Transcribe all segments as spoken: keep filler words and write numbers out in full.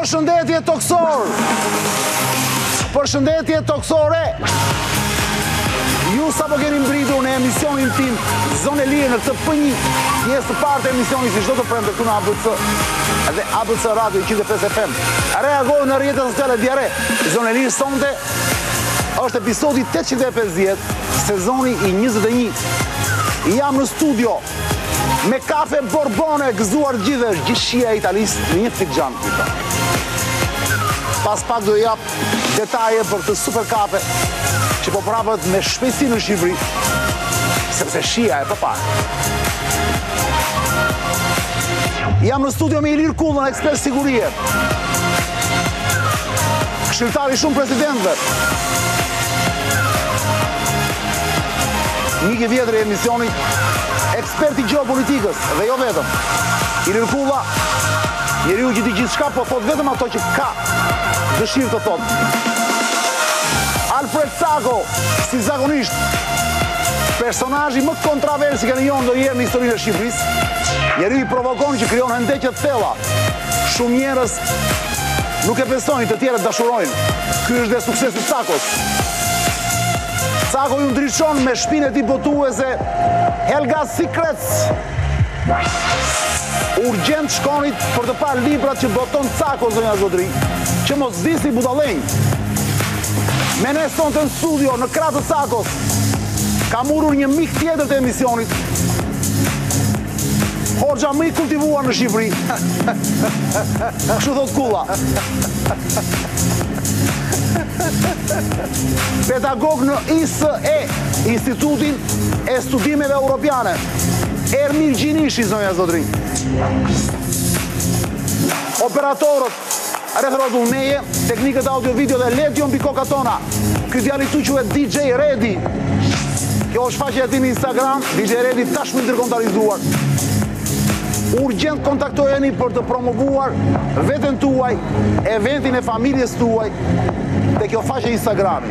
Përshëndetje toksor! Përshëndetje toksore! Ju sa po keni mbritur në emisionin tim Zonë e Lirë në këtë pënjë pjesë të parë të emisionit si çdo të premte këtu në A B C dhe A B C Radio njëqind e pesë F M. Reagojnë në rrjetet sociale diare. Zonë e Lirë sonte është episodi tetëqind e pesëdhjetë, sezoni i njëzet e një. Jam në studio me kafe borbone gëzuar gjithë gjithë shia e Italisë në një fikxhan. Pas pak do jap detaje për këtë super kafe që po prapët me shpejtësi në Shqipëri, sepse shia e përpara. Jam në studio me Ilir Kullën, ekspert sigurie. Këshilltari shumë presidentëve. Mik i vjetër i emisionit, eksperti gjeopolitikës dhe jo vetëm. Ilir Kulla, njeriu që di gjithçka, po thot vetëm ato që ka dëshirë të thot. Alfred Sako, si zakonisht, personazhi më kontroversik në jonë ndonjëherë në historinë e Shqipërisë. Njeriu i provokon që krijon hendeqe të thella. Shumë njerëz nuk e besojnë, të tjerët dashurojnë. Ky është dhe suksesi i Sakos. Sako ju ndriçon me shpinën e tij botuese Helga Secrets. Urgjent shkonit për të parë librat që boton Sako, zonja Zotri, që mos disni budallënj. Me ne sonte në studio, në krah të Sakos, ka murur një mik tjetër të emisionit, Hoxha më i kultivuar në Shqipëri. Kështu thot Kulla. Pedagog në I S E, Institutin e Studimeve Europiane. Ermir Gjinishi, zonja Zotri. Operatorët Referodull Neje, teknikët audio-video dhe Letion Bikoka Tona. Ky djali tu quhet D J Redi. Kjo është faqja e tij në Instagram, D J Redi tashmë ndërkontarizuar. Urgjent kontaktojeni për të promovuar veten tuaj, eventin e familjes tuaj te kjo faqe Instagrami.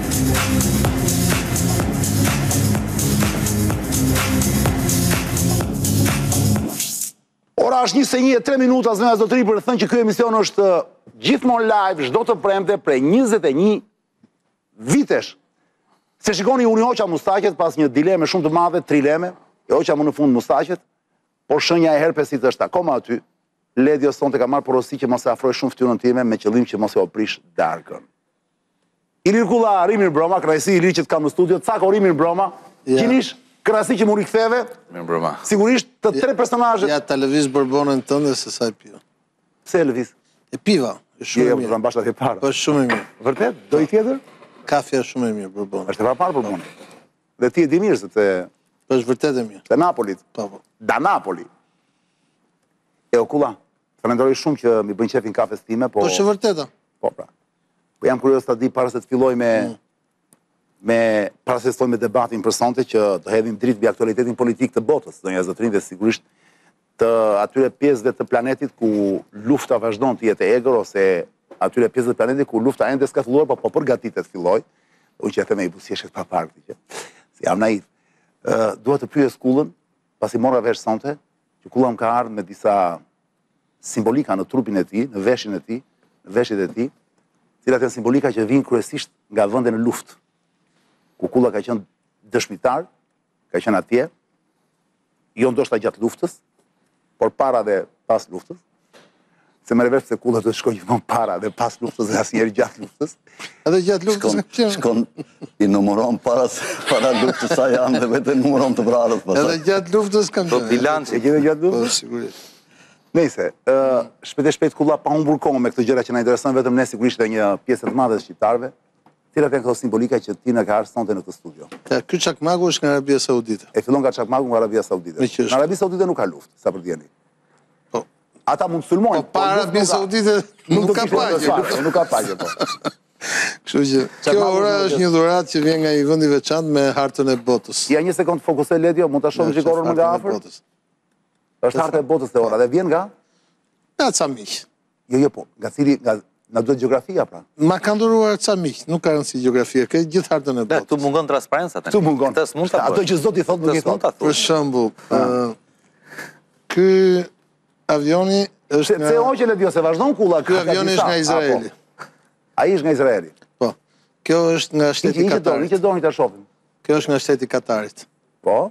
Ora është njëzet e një e tre minuta, zonja Zotri, për të thënë që ky emision është gjithmonë live, çdo të premte prej njëzet e një vitesh. Se shikoni, unë i hoqa mustaqet pas një dileme shumë të madhe, trileme, e hoqa më në fund mustaqet, por shenja e herpesit është akoma aty. Ledio sonte ka marrë porosi që mos e afroj shumë fytyrën time me qëllim që mos e oprish darkën. Ilir Kulla, Rimir Broma, kënaqësi Ilir që të kam në studio, Cako Rimir Broma, Gjinish, kënaqësi që më riktheve. Mirë Broma. Sigurisht të tre personazhet. Ja ta lëviz borbonën tënde se sa e piva. Pse e lëviz? E piva, është shumë e mirë. Je bashkë atje para. Po është shumë e mirë. Vërtet? Do i tjetër? Kafja është shumë e mirë borbonën. Është e parë borbonën. Dhe ti e di mirë sepse po është vërtet e mirë. Te Napolit. Po po. Da Napoli. E o Kulla, falenderoj shumë që mi bën qefin kafes time, po... Po është vërteta. Po pra. Po jam kurios të di para se të filloj me... me para se të filloj me debatin për sonte që të hedhim dritë mbi aktualitetin politik të botës, zonja Zotrin, dhe sigurisht të atyre pjesëve të planetit ku lufta vazhdon të jetë e egër, ose atyre pjesëve të planetit ku lufta ende s'ka filluar, po po përgatitet filloj. Unë që e them e i busjeshet pa parë këtë që. Si jam naiv. Dua të pyes Kullën, pasi mora vesh sonte, që Kulla më ka ardhur me disa simbolika në trupin e tij, në veshin e tij, në veshjet e tij, cilat janë simbolika që vijnë kryesisht nga vende në luftë. Ku Kulla ka qenë dëshmitar, ka qenë atje, jo ndoshta gjatë luftës, por para dhe pas luftës. Se më revesh se Kulla do të shkojë gjithmonë para dhe pas luftës dhe asnjëherë gjatë luftës. Edhe gjatë luftës ka qenë. Shkon i numëron para para luftës sa janë dhe vetë numëron të vrarët pastaj. Edhe gjatë luftës kam Po qenë. bilanci E gjeni gjatë Po luftës? sigurisht. Nëse, shpejt e shpejt Kulla pa humbur kohë me këtë gjëra që na intereson vetëm ne, sigurisht dhe një pjesë të madhe të shqiptarëve, cilat janë këto simbolika që ti na ka ardhur sonte në këtë studio. Ja, ky çakmaku është nga Arabia Saudite. E fillon nga çakmaku nga Arabia Saudite. Me që është. Në Arabi Saudite nuk ka luftë, sa për t'jeni. Po. Ata mund të sulmojnë. Po para Arabia Saudite nuk ka paqe. Nuk ka paqe, po. Kështu që kjo ora është një dhuratë që vjen nga një vend i veçantë me hartën e botës. Ja një sekond fokusoj Ledio, mund ta shohim shikorën më nga afër? Është harta e botës e ora dhe vjen nga? Nga ca miq. Jo, jo, po, nga cili nga na duhet gjeografia pra. Ma ka nduruar ca miq, nuk ka rëndësi gjeografia, ka gjithë hartën e Da, botës. tu mungon transparenca tani. Tu mungon. Këtë s'mund ta Ato bësh. që zoti thot nuk i Këtë s'mund thot. ta Për thuash. shembull, ë ky avioni është Se hoqe le dio se vazhdon kulla. Ky avion është nga Izraeli. Ai është nga Izraeli. Po. Kjo është nga shteti i Katarit. Që doni ta shohim. Kjo është nga shteti i Katarit. Po.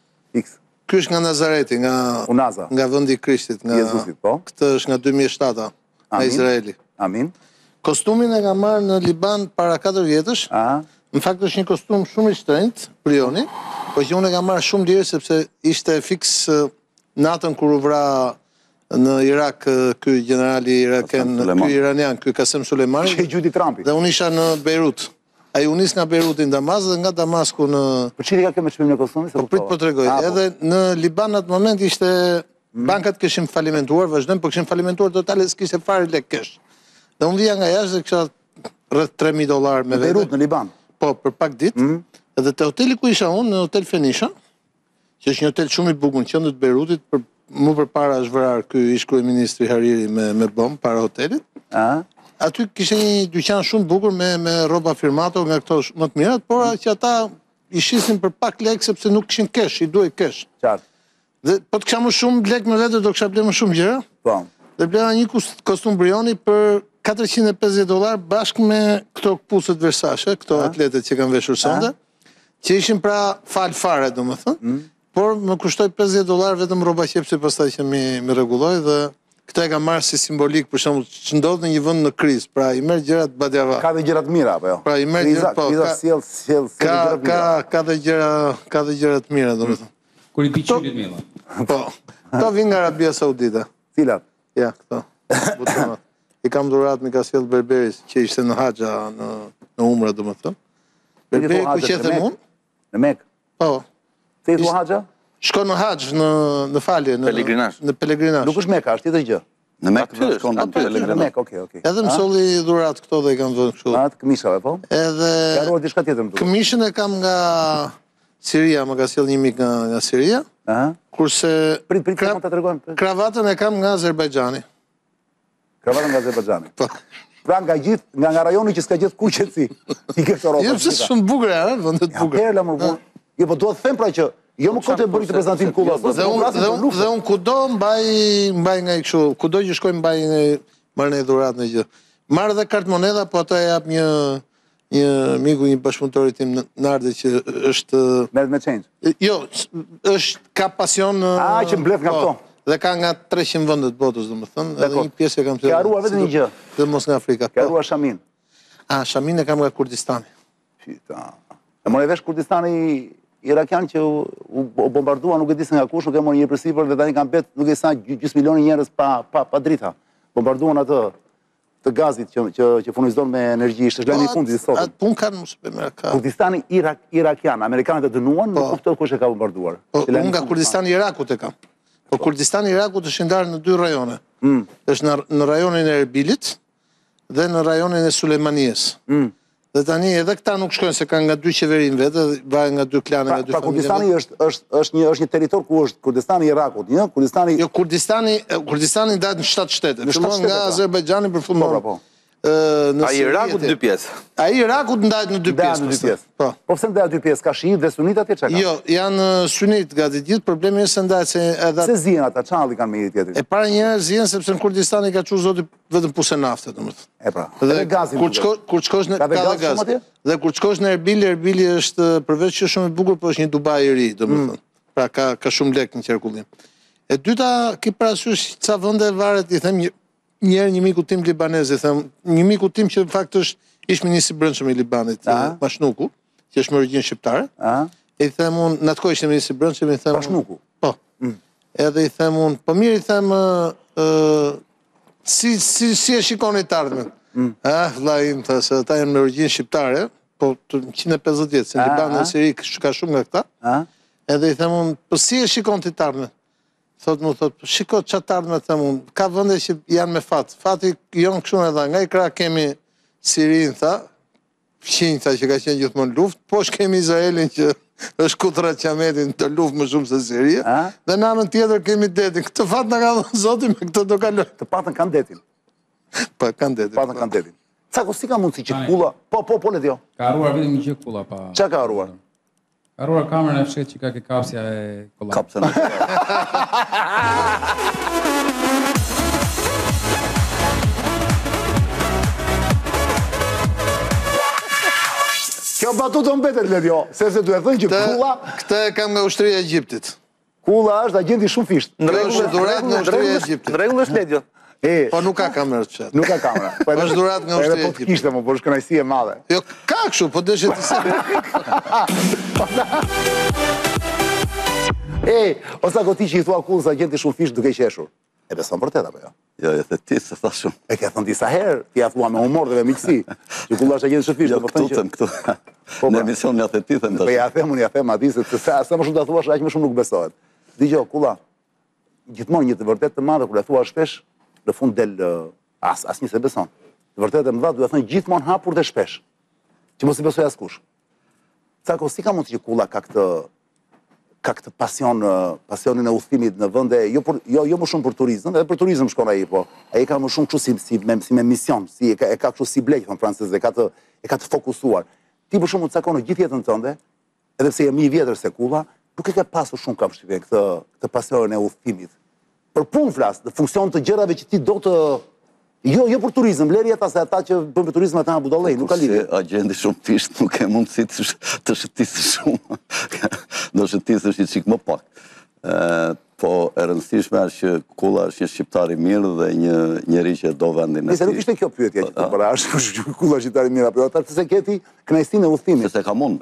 X. Ky është nga Nazareti, nga Unaza. nga vendi i Krishtit, nga Jezusit, po. Këtë është nga dy mijë e shtatë nga Izraeli. Amin. Kostumin e ka marrë në Liban para katër vjetësh. Aha. Në fakt është një kostum shumë i shtrenjtë, prioni, po që unë e kam marrë shumë lirë sepse ishte fiks natën kur u vra në Irak ky generali iraken, ky iranian, ky Qasem Soleimani. Që gjyti Trumpi. Dhe unë isha në Beirut. Ai u nis nga Beiruti në Damas dhe nga Damasku në Po çfarë ka kjo me çmimin e kostumit? Po prit po tregoj. Edhe në Liban në atë moment ishte bankat kishin falimentuar, vazhdojnë, po kishin falimentuar totale, s'kishte fare lek kesh. Dhe unë vija nga jashtë dhe kisha rreth tre mijë dollar me vete. Beirut në Liban. Po, për pak ditë. Mm. Edhe te hoteli ku isha unë, në Hotel Fenisha, që është një hotel shumë i bukur në qendër të Beirutit, për më përpara është vrarë ky ish kryeministri Hariri me me bombë para hotelit. Ëh. Aty kishte një dyqan shumë bukur me me rroba firmato nga këto më të mirat, por që ata i shisnin për pak lek sepse nuk kishin kesh, i duhej kesh. Qartë. Dhe po të kisha më shumë lek me vete do kisha bler më shumë gjëra. Po. Dhe blera një kostum brioni për katërqind e pesëdhjetë dollar bashkë me këto kpusët Versace, këto atletet që kanë veshur sonde, që ishin pra fal fare, domethënë, mm. por më kushtoi pesëdhjetë dollar vetëm rroba qepsi pastaj që mi mi rregulloi dhe këtë e kam marrë si simbolik për shembull që ndodh në një vend në krizë, pra i merr gjërat badjava. Ka dhe gjëra të mira apo jo? Pra i merr gjërat po. Ka sjell sjell ka ka ka dhe gjëra ka dhe gjëra të mira domethënë. Kur i biçulit milla. Po. Kto vin nga Arabia Saudite. Cilat? Ja, këto. Butonat. I kam dhurat mi ka sjell Berberis që ishte në haxha në në umra domethënë. Berberi ku qethem unë? Në Mekë. Po. Se i thua haxha? Shko në haxh në në falje në Pelegrinazh. Në pelegrinazh. Nuk është Mekë, është tjetër gjë. Në Mekë shkon aty Në Mekë, okay, okay. Edhe më solli dhurat këto dhe i kam vënë kështu. Atë këmishave po? Edhe ka ruar diçka tjetër më duket. Këmishën e kam nga Siria, më ka sjell një mik nga nga Siria. Ëh. Kurse prit prit mund ta tregojmë. Kravatën e kam nga Azerbajxhani. Kravatën nga Azerbajxhani. Po. Pra nga gjithë, nga nga rajoni që s'ka gjithë kuqetsi. I ke Europa. Jo, pse shumë bukur janë, vendet bukur. Ja, më punë. Jo, po duhet të them pra që jo më kote bëri të prezantim kulla. Dhe unë dhe unë dhe unë kudo mbaj mbaj nga kështu, kudo që shkoj mbaj në marr në dhuratë në gjë. Marr edhe kartë monedha, po ato e jap një një miku, një bashkëpunëtor i tim në Ardë që është merret me change. Jo, është ka pasion. Ah, që mbledh nga këto. Dhe ka nga treqind vende të botës, domethënë, edhe një pjesë e kam thënë. Ka haruar vetëm një gjë. Dhe mos nga Afrika. Ka haruar Shamin. Ah, Shamin e kam nga Kurdistani. Fita. E mori vesh Kurdistani irakian që u bombardua, nuk e di se nga kush, nuk e mori një përsipër dhe tani kanë bet, nuk e sa gjysmë milioni njerëz pa pa pa drita. Bombarduan atë të gazit që që që furnizon me energji, ishte lajmi i fundit i sotëm. Atë punë kanë në supermerkat. Kurdistani Irak irakian, amerikanët e dënuan, nuk kuptoj kush e ka bombarduar. Po unë nga Kurdistani Irakut e kam. Po Kurdistani Irakut është ndarë në dy rajone. Mm. Është në në rajonin e Erbilit dhe në rajonin e Sulejmanijes. Mm. Dhe tani edhe këta nuk shkojnë se kanë nga dy qeverin vetë, vajen nga dy klane, nga dy familje. Pra Kurdistani është është është një është një territor ku është Kurdistani i Irakut, një Kurdistani. Jo, Kurdistani, Kurdistani ndahet në shtatë shtete. Fillon nga Azerbajxhani për fundon. Po, po. Ai Irakut dy pjesë. Ai Irakut ndahet në dy pjesë. Në dy pjesë. Po. Po pse ndahet në dy pjesë? Ka shiit dhe sunit atje çka? Jo, janë sunit gati gjithë, problemi është se ndahet se edhe se zihen ata, çalli kanë me njëri tjetrin. E para një herë zihen sepse në Kurdistan i ka çuar zoti vetëm puse nafte, domethënë. E pra. Dhe gazin. Kur shko, kur shkosh në ka dhe gaz. Dhe kur shkosh në Erbil, Erbili është përveç që shumë i bukur, por është një Dubai i ri, domethënë. Pra ka ka shumë lek në qarkullim. E dyta, ki parasysh ca vende varet, i them një Njerë një miku tim libanez, i them, një miku tim që në fakt është ish ministri i brendshëm i Libanit, Mashnuku, që është me origjinë shqiptare. I them unë, në atë kohë ishte ministri i brendshëm, i them Mashnuku. Po. Edhe i them unë, po mirë i them si si si e shikoni të ardhmen. Ah, vlla im tha se ata janë me origjinë shqiptare, po njëqind e pesëdhjetë vjet, se Libani dhe Siri ka shumë nga këta. Edhe i them unë, po si e shikon ti të ardhmen? Thot mu, thot, shiko që të ardhme të mund, ka vënde që janë me fatë. Fati jonë këshu me dha, nga i kra kemi Sirin, tha, fqinj, tha, që ka qenë gjithmonë luft, po është kemi Izraelin që është kutra qametin të luft më shumë se Siria, dhe në anën tjetër kemi detin. Këtë fatë në ka dhënë zotin, me këtë do kaloj. Të patën kanë detin. Pa, kanë detin. Patën kanë detin. Cako, si ka mundësi që kulla, po, po, po, le tjo. Ka arruar vetëm një gjë kulla, pa... Qa ka arruar? Ka arruar kamerën e fshet që ka ke kapsja e kollat. Kapsën e atu të mbetet Ledio, sepse duhet thënë që kulla... Këtë e kam nga ushtria e Egjiptit. Kulla është agenti shumë fisht. Në rregull, dhurat nga ushtria e Egjiptit. Në rregull është Ledio. Po nuk ka kamerë të qetë. Nuk ka kamera. Është dhurat nga ushtria e Egjiptit. Po të kishte, më, por është kënaqësi e madhe. Jo, ka kështu, po deshe të se. E, ose ako ti që i thua kullës agenti shumë fisht duke qeshur. E beson vërtet apo jo? Jo, e the ti se tha shumë. E ke thënë disa herë, ti ja thua me humor dhe me miqësi, që kulla është agenti shumë fisht. Jo, këtu them, këtu. Në emision ja the ti them tash. Po ja them, unë ja them aty se sa sa më shumë ta thuash, aq më shumë nuk besohet. Dgjoj, kulla. Gjithmonë një të vërtet të madhe kur e thua shpesh, në fund del as asnjë se beson. Të vërtetë më dha duhet thënë gjithmonë hapur dhe shpesh. Që mos i besoj askush. Cako si ka mund që kulla ka këtë ka këtë pasion, pasionin e udhëtimit në vende, jo, për, jo, jo më shumë për turizëm, edhe për turizëm shkon ai, po ai ka më shumë kështu si, si, me, si me mision, si, e ka, e ka kështu si blej, thon francezë, e ka të, e ka të fokusuar. Ti për shembull Cako në gjithë jetën tënde, edhe pse je më i vjetër se kulla, nuk e ke pasur shumë kam shtypjen këtë, këtë pasionin e udhëtimit. Për punë flas, në funksion të gjërave që ti do të Jo, jo për turizëm, leri ata se ata që bën për turizëm ata në budallëj, nuk ka lidhje. Se agenti shumë fisht nuk e mundësi të shëtisë shumë. Do shëtisë është i qikë më pak. Po e rëndësishme është që kulla është një shqiptar i mirë dhe një njeri që do vendin e tij. Nëse nuk ishte kjo pyetje që të bëra, është kulla shqiptar i mirë apo jo, ata se ke ti kënaqësinë e udhëtimit. Se ka mund.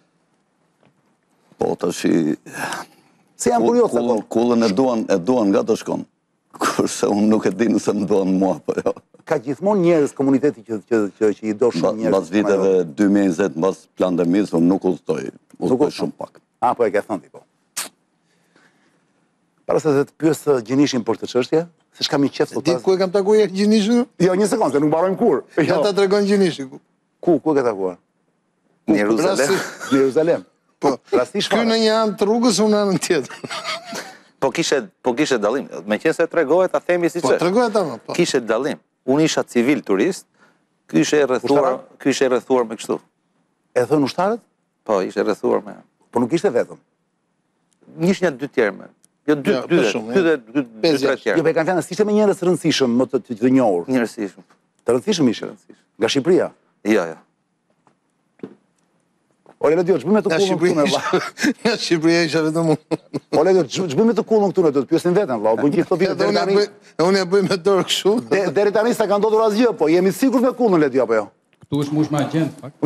Po tash i Se jam kurioz apo. Kullën e duan, e duan nga do shkon. Kurse unë nuk e di nëse më duan mua, po jo. Ka gjithmonë njerëz komuniteti që, që, që, që i do shumë njerëz. Mbas viteve dy mijë e njëzet, mbas pandemisë, unë nuk udhtoj. Udhtoj shumë pak. A, po e ke thënë ti po. Para se të pyes Gjinishin për këtë çështje, se s'kam i qef sot. Di ku e kam takuar Gjinishin? Jo, një sekondë, se nuk mbarojmë kur. Ja ta tregon Gjinishin. Ku, ku e ke takuar? Në Jeruzalem. Në Jeruzalem. Po, rastisht ky në një anë të rrugës, unë në anën tjetër. Po kishe, po kishe dallim. Me qenë se tregohet, ta themi si që. Po, tregohet ama, po. Kishe dallim. Unë isha civil turist, ky ishe rrethuar, ky ishe rrethuar me kështu. E thon ushtarët? Po, ishe rrethuar me. Po nuk ishte vetëm. Ishte dy tjerë me. Jo, dy, dy, dy dhe dy tre tjerë. Jo, pe kanë thënë, ishte me njerëz të rëndësishëm, më të të njohur. Njerëzishëm. Të rëndësishëm ishe. Nga Shqipëria. Jo, jo. Ole Ledio, ç'bëmë të kullën këtu në valla. Nga Shqipëria isha vetëm unë. Ole Ledio, ç'bëmë të kullën këtu në do të pyesin veten valla, bën gjithë këto vite deri tani. Unë e bëj me dorë kështu. Deri tani s'ka ka ndodhur asgjë, po jemi sigurt me kullën Ledio apo jo? Këtu është mush me agent, fakt.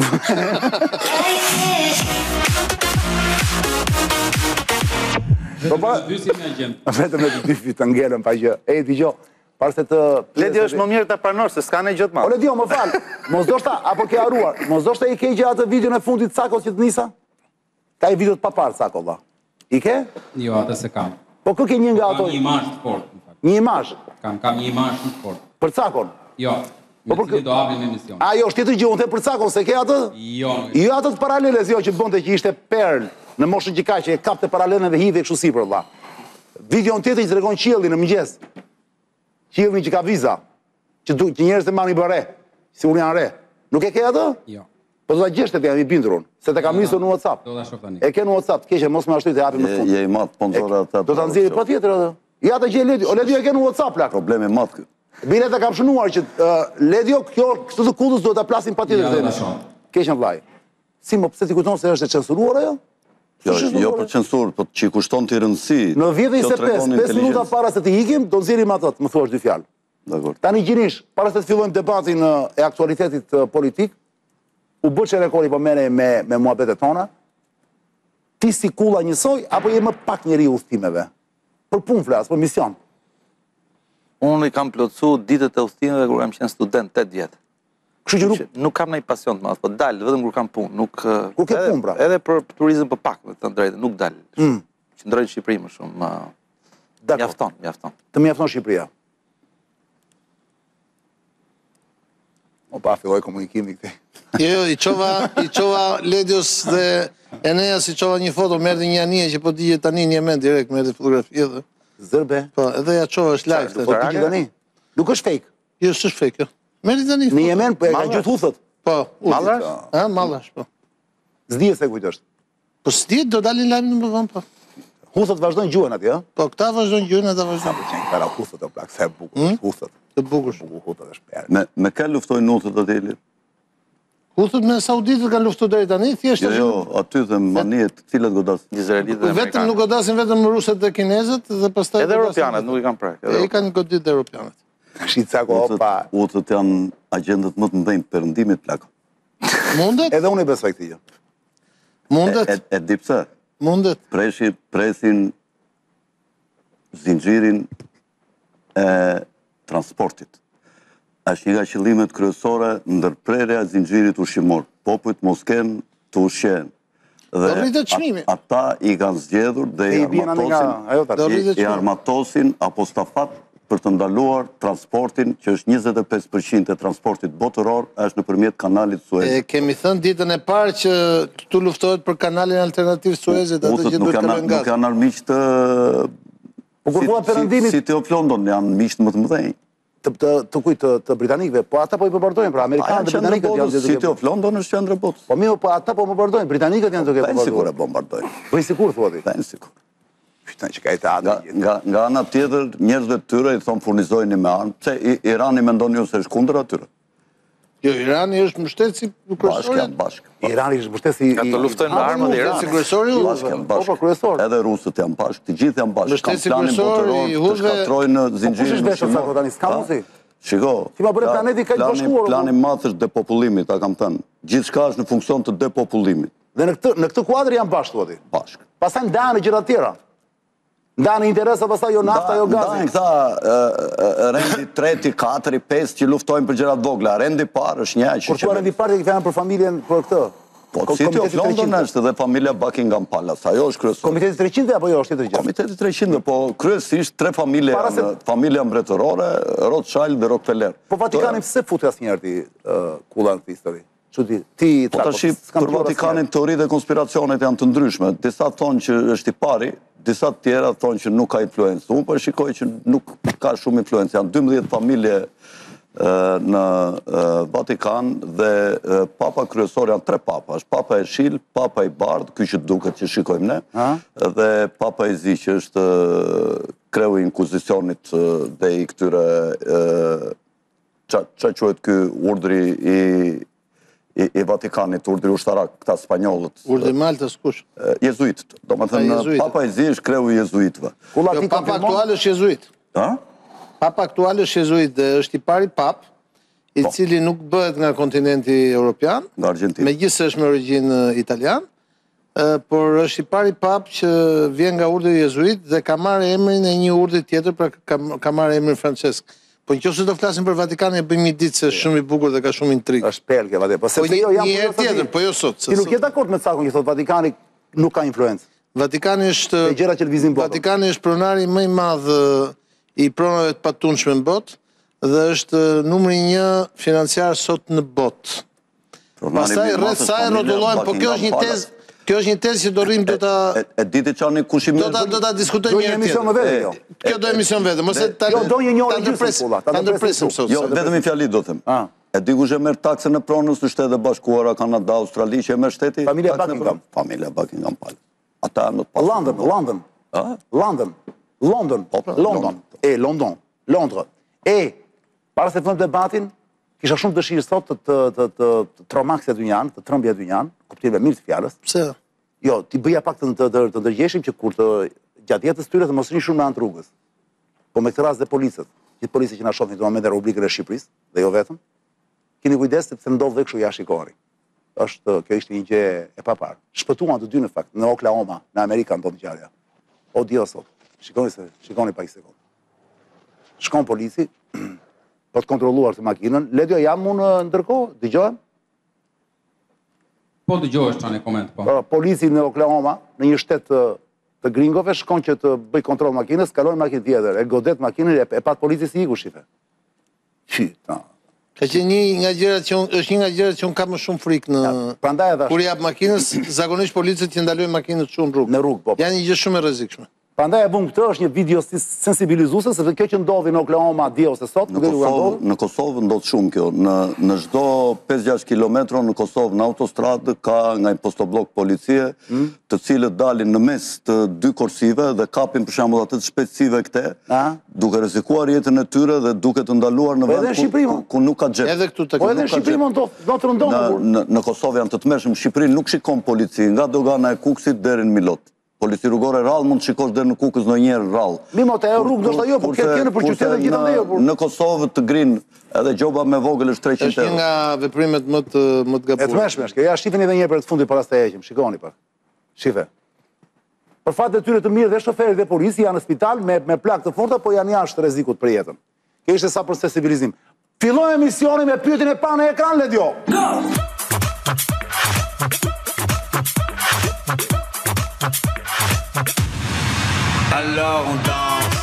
Vetëm me dy si me agent. Vetëm me dy fyt të ngelën pa gjë. Ej, dëgjoj. Para se të Ledio është më mirë ta pranosh se s'ka ne gjë të madhe. O Ledio, më fal. Mos doshta apo ke haruar. Mos doshta i ke gjë atë videon e fundit Cakos që të nisa? Ka i videot pa parë Cako valla. I ke? Jo, atë se kam. Po kë ke një nga ato? Kam një imazh të fortë, në fakt. Një imazh. Kam kam një imazh shumë të fortë. Për Cakon. Jo. Me cilin do hapim emision. A jo, është tjetër gjë, unë the për Cakon se ke atë? Jo. Jo atë të paraleles, jo që bënte që ishte perl në moshën që ka që e kapte paralelen dhe hidhe kështu sipër valla. Videon tjetër që tregon qiellin në mëngjes. Qiellin që ka viza, që, du, që njerëz të marrin për re, si unë janë re. Nuk e ke atë? Jo. Po do ta gjesh te jam i bindur unë, se te kam nisur në WhatsApp. Do ta shoh tani. E ke në WhatsApp, keqe mos më ashtu të japim në fund. Je i madh sponsorë ata. Do ta nxjerrë patjetër atë. Ja ta gjej Ledio, o Ledio e ke në WhatsApp plak. Problemi i madh ky. Bile ta kam shënuar që Ledio kjo këtë të kullës do ta plasin patjetër deri. Keqen vllai. Si më pse ti kujton se është e censuruar ajo? Jo, jo për censur, po që kushton ti rëndësi. Në dhjetë e njëzet e pesë, pesë minuta para se të ikim, do nxjerrim atë, më thuash dy fjalë. Dakor. Tani Gjinish, para se të fillojmë debatin e aktualitetit politik, u bë që rekordi po merre me me muhabetet tona. Ti si kulla njësoj apo je më pak njeri udhëtimeve? Për punë flas, për mision. Unë i kam plotësu ditët e udhëtimeve kur kam qenë student tetë vjet. Kështu që nuk nuk kam ndonjë pasion të madh, po dal vetëm kur kam punë, nuk Kur ke punë pra? Edhe për turizëm po pak, me të drejtë, nuk dal. Mm. Qëndroj në Shqipëri më shumë. Mjafton, mjafton. Të mjafton Shqipëria. O pa filloi komunikimi këtej. Jo, i çova, i çova Ledios dhe Eneas i çova një foto, merrti një anije që po digjet tani në Yemen direkt, merrti fotografi edhe. Zërbe. Po, edhe ja çova është live. Po digjet tani. Nuk është fake. Jo, s'është fake. Merrti tani. Në Yemen po e ka gjutë huthët. Po, Mallash? Ha, Mallash, po. S'dihet se kujt është. Po s'dihet, do dalin lajmin më vonë, po. Huthët vazhdojnë gjuhën atje, ë? Po, këta vazhdojnë gjuhën, ata vazhdojnë. Sa para huthët o plak, sa e bukur, huthët. Të bukur. Bukur huthët është perë. Me me kë luftojnë nutët atë Eli? Hutët me Sauditët kanë luftu deri tani, thjesht Jo, jo, aty dhe maniet, cilët godas. Izraelitë dhe vetëm Amerikanët. nuk godasin vetëm ruset dhe kinezët dhe pastaj Edhe godasin europianët nuk i kanë prek. E i kanë godit dhe europianët. Shqicako, opa. Utët janë agjendët më të mëdhenj të perëndimit plako. Mundet? Edhe unë i besoj këtij. Mundet? E, e, e di pse? Mundet? Preshi, presin zinxhirin e transportit. Është një nga qëllimet kryesore ndërprerja e zinxhirit ushqimor. Popujt mos kenë të ushqen. Do rritet çmimi. At- ata i kanë zgjedhur dhe E i i bien anë nga ajo armatosin, ta. Do i, rritet i çmimi. armatosin apostafat për të ndaluar transportin, që është njëzet e pesë përqind e transportit botëror, është nëpërmjet kanalit Suez. E kemi thënë ditën e parë që këtu luftohet për kanalin alternativ Suezit, atë Utët që nuk duhet janë kalojnë nuk gaz. janë armiq të Po kur thua perëndimit- si, si Teop London, janë miq më të mëdhenj. Të, të, të kujt të, të britanikëve, po ata po i bombardojnë, pra Pa amerikanët janë dhe qendrë britanikët janë botës, duke. si Teop London është qendrë botës. Po mirë, po ata po bombardojnë, britanikët janë duke Po e sikur e bombarduar. bombardojnë. Po i sikur thua ti. Po e sikur. Shtan që ka i të Nga, atë. nga, nga ana tjetër, njerëzve të tyre i thonë furnizojnë me armë, pse I- Irani mendon ju se është kundër atyre. Jo, Irani është mbështet si Bashkë kryesori. janë bashkë. Irani është mbështet si Ka të luftojnë me armët e Si Iranit. kryesori Bashkë Hudhëve. janë Po, po, bashkë. kryesor. Edhe rusët janë bashkë, të gjithë janë bashkë. Mbështesi Kanë planin kryesor botëror i të Hudhëve- shkatrojnë në kush zinxhirin është vetë ushqimor. sa tani, s'ka Ha? mundsi. Shiko. Ti ma bëre pla- planeti kaq plani- bashkuar, Plani madh është depopullimit, ta kam thënë. Gjithçka është në funksion të depopullimit. Dhe në këtë në këtë kuadër janë bashkë thua ti. Bashkë. Pastaj ndahen në gjëra të tjera. Ndahen interesa, pastaj jo nafta, jo gazi. Ndajnë këta e, e, rendi treti, katëri, pesë që luftojnë për gjërat vogla. Rendi parë është një që Kur thua rendi parë i kanë për familjen për këtë. Po, Ko- si Teop Komiteti London treqind. është edhe familja Buckingham Palace. Ajo është kryesore. Komiteti treqind apo jo është tjetër gjë? Komiteti treqind, po kryesisht tre familje Para se- janë, familja mbretërore, Rothschild dhe Rockefeller. Po Vatikani pse futi asnjëherë ti uh, kulla në këtë histori? Çu ti? Ti Po trako, tash s'kam për thënë Vatikanin teori dhe konspiracionet janë të ndryshme. Disa thonë që është i pari, disa të tjera thonë që nuk ka influencë. Unë po shikoj që nuk ka shumë influencë. Janë dymbëdhjetë familje e, në e, Vatikan dhe e, papa kryesor janë tre papa. Është papa e Shil, papa i Bardh, ky që duket që shikojmë ne, Ha? dhe papa i Zi që është e, kreu i inkuzicionit e, dhe i këtyre e, qa, qa quhet ky urdhri i i, i Vatikanit, urdhri ushtarak, këta spanjollët, Urdhri Maltës kush? e, jezuitët. Do më A, thënë, jezuitët. papa i Zi është kreu i jezuitëve. Kulla Jo, ti papa konfirmon? aktual është jezuit. Ha? Papa aktual është jezuit dhe është i pari pap, i cili nuk bëhet nga kontinenti europian, Nga Argentinë. me gjithë se është me origjinë italian, e, por është i pari pap që vjen nga urdhri jezuit dhe ka marrë emrin e një urdhri tjetër, pra ka, ka marrë emrin Francesc. Po nëse do flasim për Vatikanin, e bëjmë një ditë se është shumë i bukur dhe ka shumë intrigë. Është pelke vate. Po Po sepse një, jo jam një herë kurioz sa tjetër, ti- po jo sot. se Ti nuk sot. je dakord me cakun që thot Vatikani nuk ka influencë. Vatikani është Te gjëra që lëvizin botën. Vatikani është pronari më i madh ë, i pronave të patundshme në botë dhe është ë, numri një financiar sot në botë. Pastaj rreth saj rrotullohen, po kjo është një tezë, kjo është një tezë që do rrim do ta E, e diti çani kush i do mirë? ta do ta diskutojmë Do një një herë emision më tjetër. vete kjo. Kjo do emision vetëm, mos e ta Jo, do një një orë ta gjysmë, ndërpresim, Kulla, ta ta ndërpresim ndërpresim sot. Jo, vetëm i fjali do them. Ah. E di kush e merr taksën e pronës në Shtetet e Bashkuara, Kanada, Australi, që e merr shteti? Familja taksën e Buckingham. pronës? Familja Buckingham Palace. Ata janë më të pasur. London, London. A? London. London. Po, pra, London. London. E, London. Londra. E, para se të fillojmë debatin, kisha shumë dëshirë sot të të të të të tromakse dynjan, të trembja dynjan, kuptime mirë të fjalës. Pse? Jo, ti bëja pak të të të, të ndërgjeshim që kur të gjatë jetës tyre të mos rini shumë në anë të rrugës. Po me këtë rast dhe policët, gjithë policët që na shohin në momentin e Republikën e Shqipërisë, dhe jo vetëm, keni kujdes sepse ndodh dhe kështu ja shikoni. Është kjo ishte një gjë e paparë. Shpëtuan të dy në fakt në Oklahoma, në Amerikë ndodh ngjarja. O Dio sot. Shikoni se shikoni pak një sekondë. Shkon polici për të kontrolluar të makinën, Ledio jam unë ndërkohë, dëgjohem. Po dëgjohesh çani koment po. Uh, Polici në Oklahoma, në një shtet të, të gringove, shkon që të bëj kontroll makinës, kalon makinë tjetër, e godet makinën, e, e pat polici si iku shife. Qy, ta. Ka qenë një nga gjërat që unë- është një nga gjërat që un kam më shumë frikë në Prandaj edhe kur jap makinës, zakonisht policët që ndalojnë makinët shumë në rrugë. në rrugë, po. Janë një gjë shumë e rrezikshme. Prandaj e bëm këtë, është një video sensibilizuese, sepse kjo që ndodhi në Oklahoma dje ose sot, Në Kosovë, në Kosovë ndodh shumë kjo. Në në çdo pesë gjashtë kilometra në Kosovë në autostradë ka nga një postoblok policie, të cilët dalin në mes të dy korsive dhe kapin për shembull atë të shpejtësive këte, duke rrezikuar jetën e tyre dhe duke të ndaluar në vend ku, ku nuk ka xhep. Edhe këtu tek Po edhe në Shqipëri mund të do të rëndohet. Në, në Kosovë janë të tmerrshëm. Shqipëri nuk shikon polici nga dogana e Kukësit deri në Milot. Polici rrugore rrallë mund të shikosh deri në Kukës ndonjëherë rrallë. Mi mo të e rrugë do shta jo, por këtë kene për qytetë gjithandej jo. Në Kosovë të grinë edhe gjoba me vogël është treqind Është një nga veprimet më të më të E të gabuara. mëshme është, ja shifeni edhe një herë për të fundit para se të heqim, shikoni pak. Shife. Për fat të tyre të mirë dhe shoferit dhe polisi janë në spital me me plagë të forta, po janë jashtë rrezikut për jetën. Kjo ishte sa për sensibilizim. Fillojmë emisionin me pyetjen e parë në ekran, Ledio. Alors on danse.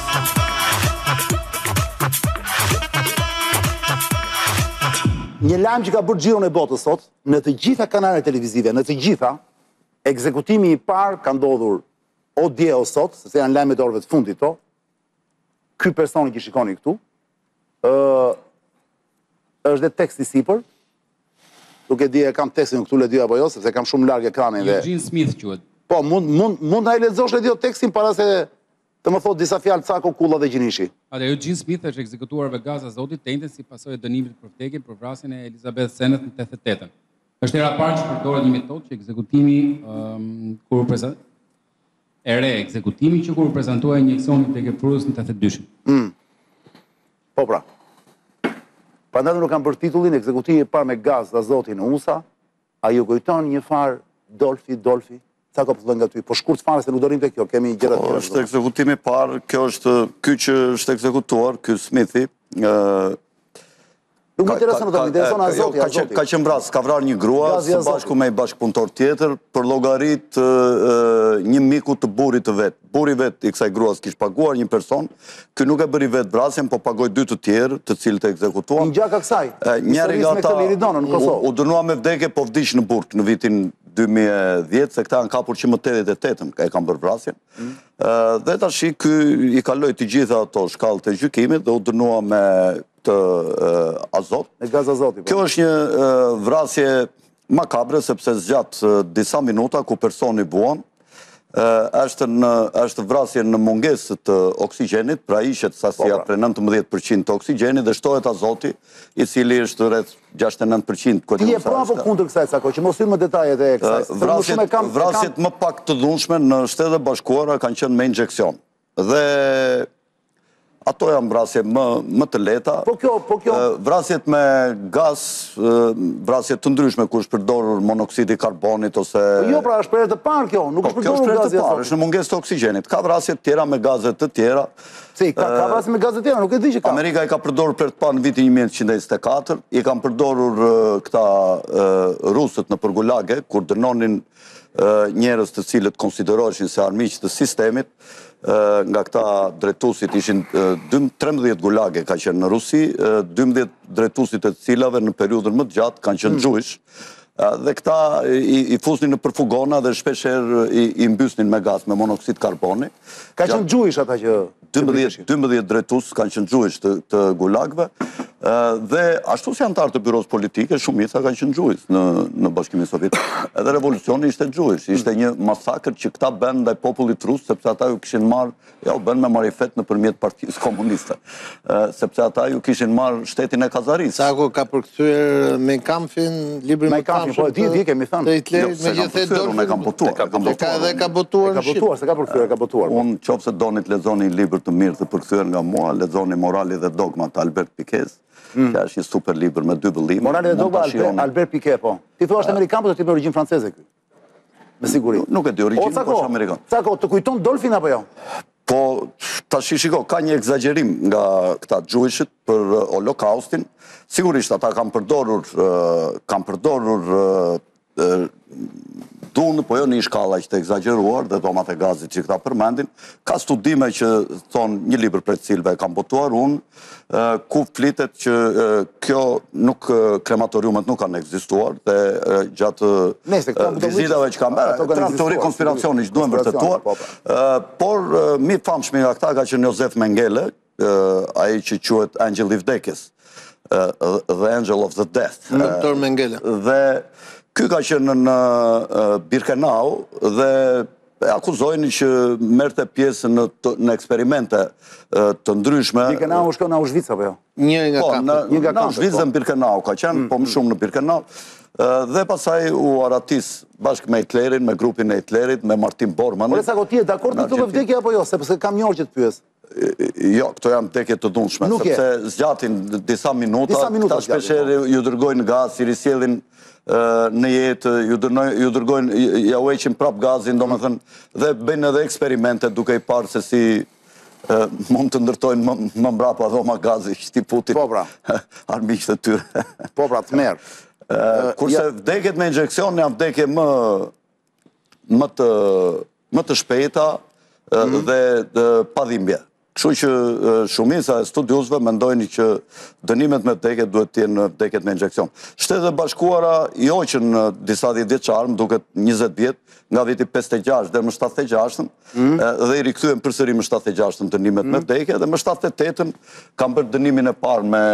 Një lajm që ka bërë xhiron e botës sot, në të gjitha kanalet televizive, në të gjitha, ekzekutimi i parë ka ndodhur o dje o sot, sepse janë lajmet e orëve të fundit to. Ky personi që shikoni këtu, ë është dhe teksti sipër. Nuk e di e kam tekstin këtu Ledio apo jo, sepse kam shumë larg ekranin dhe Eugene Smith quhet. Po, mund mund mund na i lexosh Ledio tekstin para se të më thot disa fjalë Cako, Kulla dhe Gjinishi. Atë Eugene Smith është ekzekutuar me gaz azotit të njëjtën si pasojë e dënimit për vdekje për vrasjen e Elizabeth Sennett në tetëdhjetë e tetën. Është era e parë që përdoret një metodë që ekzekutimi um, kur u prezant e re, ekzekutimi që kur u prezantua injeksioni tek Efrus në tetëdhjetë e dyshin. Mm. Po pra. Prandaj nuk kam bërë titullin ekzekutimi i parë me gaz azotin në U S A, a ju kujton një farë Dolfi, Dolfi? Sa ka përthën nga ty, po shkurt fare se nuk dorim të kjo, kemi gjëra të tjera. Është ekzekutimi parë, kjo është ky që është ekzekutuar, ky Smithi. Nuk më intereson ato, më intereson azoti, azoti. Ka qenë vrasë, ka vrarë një grua, së bashku me i bashkëpunëtor tjetër, për llogarit një miku të burrit të vet. Burri vet i kësaj gruas kishte paguar një person, ky nuk e bëri vet vrasjen, po pagoi dy të tjerë, të cilët e ekzekutuan. Një gjaka kësaj. Njëri nga ata u dënua me vdekje, po vdiq në burg në vitin dy mijë e dhjetë, se këta janë kapur që më tetëdhjetë e tetën, e kanë bërë vrasjen. Dhe tash ky i kaloi të gjitha ato shkallët e gjykimit dhe u dënua me të azot. Me gaz azoti. Kjo është një vrasje makabre, sepse zgjat disa minuta ku personi vuan, është në është vrasje në mungesë të oksigjenit, pra ishet sasia për nëntëmbëdhjetë përqind të oksigjenit dhe shtohet azoti, i cili është rreth gjashtëdhjetë e nëntë përqind. Ti je pra apo kundër kësaj Cako, që mos hyj më detajet e kësaj. Vrasjet më pak të dhunshme në Shtetet e Bashkuara kanë qenë me injeksion. Dhe ato janë vrasje më, më të leta. Po kjo, po kjo. Vrasjet me gaz, vrasjet të ndryshme, ku është përdorur monoksidi karbonit ose... Po jo, pra është për herë të parë kjo, nuk është përdorur gazi azot. Është në mungesë të oksigjenit. Ka vrasje të tjera me gaze të tjera. Si, ka, ka vrasje me gaze të tjera, nuk e di që ka. Amerika i ka përdorur për të parë në vitin një mijë nëntëqind e njëzet e katër, i kanë përdorur këta rusët në përgulage, kur dënonin njerëz të cilët konsideroheshin se armiq të sistemit, nga këta drejtuesit ishin trembëdhjetë gulage ka qenë në Rusi, dymbëdhjetë drejtuesit e cilave në periudhën më të gjatë kanë qenë gjuish, dhe këta i fusnin në përfugona dhe shpesher i mbysnin me gaz, me monoksid karboni. Ka qenë gjuish ata që... dymbëdhjetë drejtues kanë qenë gjuish të gulagve, dhe ashtu si antarë të byros politike, shumica kanë qenë gjuish në Bashkimin Sovjetik. Edhe revolucioni ishte gjuish, ishte një masakër që këta bën ndaj popullit rus, sepse ata ju kishin marrë, ja u bën me marifet nëpërmjet Partisë Komuniste, sepse ata ju kishin marrë shtetin e Kazarisë. Cako ka përkthyer Mein Kampfin, librin Mein Kampfin, po di di kemi thënë. Të Hitlerit me gjithë Dolfin. Ka botuar, ka edhe ka botuar në Shqip. Ka botuar, se ka përkthyer, ka botuar. Unë qofse donit lexoni një libër të mirë të përkthyer nga mua, lexoni Morali dhe Dogma të Albert Piquet. Që është një super libër me dy vëllime. Morali dhe Dogma Albert Piquet, po. Ti thua është amerikan, po të tipe origjinë franceze ky. Me siguri. Nuk e di origjinë, po është amerikan. Cako, të kujton Dolfin apo jo? Po, tash shiko, ka një egzagerim nga këta gjuhishit për Holokaustin. Sigurisht ata kanë përdorur kanë përdorur dunë, po jo një shkalla që të egzageruar, dhe domat e gazit që këta përmendin. Ka studime që thonë një libër për cilve kam botuar unë, ku flitet që kjo nuk, krematoriumet nuk kanë ekzistuar, dhe gjatë vizitave që kam bërë, teori konspiracioni që duhen vërtetuar, por mi famshmi nga këta ka që Josef Mengele, ai që quhet Angjeli i vdekjes, The Angel of the Death. Doktor Mengele. Dhe ky ka qenë në Birkenau dhe akuzojnë që merrte pjesë në, në eksperimente të ndryshme. Birkenau shkon në Auschwitz apo jo? Njëri nga kampët. Po, në, në Auschwitz dhe në Birkenau ka qenë, mm, po më shumë në Birkenau. Dhe pasaj u aratis bashkë me Hitlerin, me grupin e Hitlerit, me Martin Bormann. Por e sa ti e dakord me këtë vdekje apo jo, sepse kam njohur që të pyes. Jo, këto janë vdekje të dhunshme, sepse zgjatin disa minuta, disa minuta ta shpeshere ju dërgojnë gaz, i risjellin në jetë, ju dërgojnë, ja ueqin prap gazin, do më thënë, dhe bëjnë edhe eksperimente duke i parë se si mund të ndërtojnë më mbrapa dhoma gazi që ti putin armiqët e tyre. Po pra, të merë. Kurse vdekjet me injekcion janë vdekje më të shpejta dhe padhimbje. Kështu që shumica e studiusve mendojnë që dënimet me vdekje duhet të jenë vdekjet me injekcion. Shtetet e Bashkuara jo që në disa dhjetëvjeçar, më duket njëzet vjet, nga viti pesëdhjetë e gjashtë dhe më shtatëdhjetë e gjashtën, dhe i rikthyen përsëri më shtatëdhjetë e gjashtën dënimet me vdekje, dhe më shtatëdhjetë e tetën kam bërë dënimin e parë me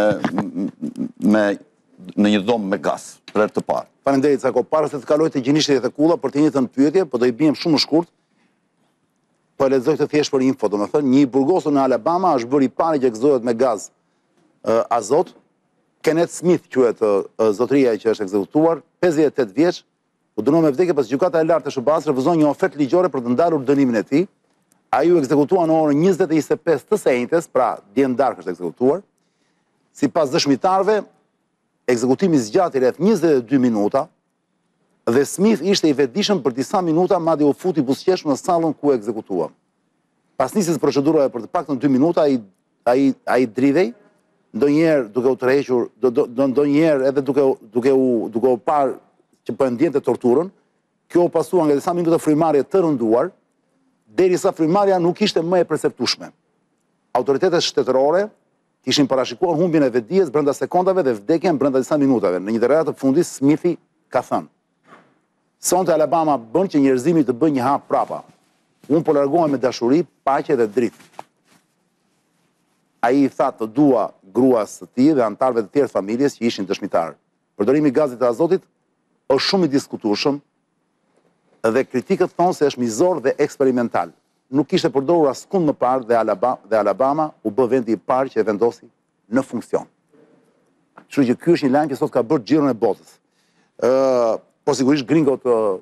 me në një dhomë me gaz, për herë të parë. Faleminderit Cako, para se të kaloj te gjinishtet e Kulla për të njëjtën pyetje, po do i bijem shumë më shkurt. Po e lexoj të thjesht për info, do me thënë, një burgosur në Alabama është bërë i pari që ekzekutohet me gaz azot. Kenneth Smith quhet zotëria që është ekzekutuar, pesëdhjetë e tetë vjeç, u dënuar me vdekje pas gjykata e lartë e Shëbaz refuzon një ofertë ligjore për të ndalur dënimin e tij. Ai u ekzekutua në orën njëzet e njëzet e pesë të sejntes, pra djen darkë është ekzekutuar. Sipas dëshmitarëve, ekzekutimi zgjati rreth njëzet e dy minuta. Dhe Smith ishte i vetëdijshëm për disa minuta, madje u futi buzëqeshëm në sallën ku ekzekutuam. Pas nisjes procedurave për të paktën dy minuta, ai ai ai dridhej, ndonjëherë duke u tërhequr, ndonjëherë edhe duke duke u duke u parë që po e ndjente torturën. Kjo u pasua nga disa minuta frymarrje të rënduar, derisa frymarrja nuk ishte më e perceptueshme. Autoritetet shtetërore kishin parashikuar humbjen e vetëdijes brenda sekondave dhe vdekjen brenda disa minutave. Në një deklaratë të fundit Smithi ka thënë: sonte Alabama bën që njerëzimi të bëjë një hap prapa. Unë po largohem me dashuri, paqe dhe dritë. Ai i tha të dua gruas së tij dhe anëtarëve të tjerë të familjes që ishin dëshmitarë. Përdorimi i gazit të azotit është shumë i diskutueshëm dhe kritikët thonë se është mizor dhe eksperimental. Nuk kishte përdorur askund më parë dhe Alabama, dhe Alabama u bë vendi i parë që e vendosi në funksion. Kështu që ky është një lajm që sot ka bërë xhiron e botës. Ë Po sigurisht gringot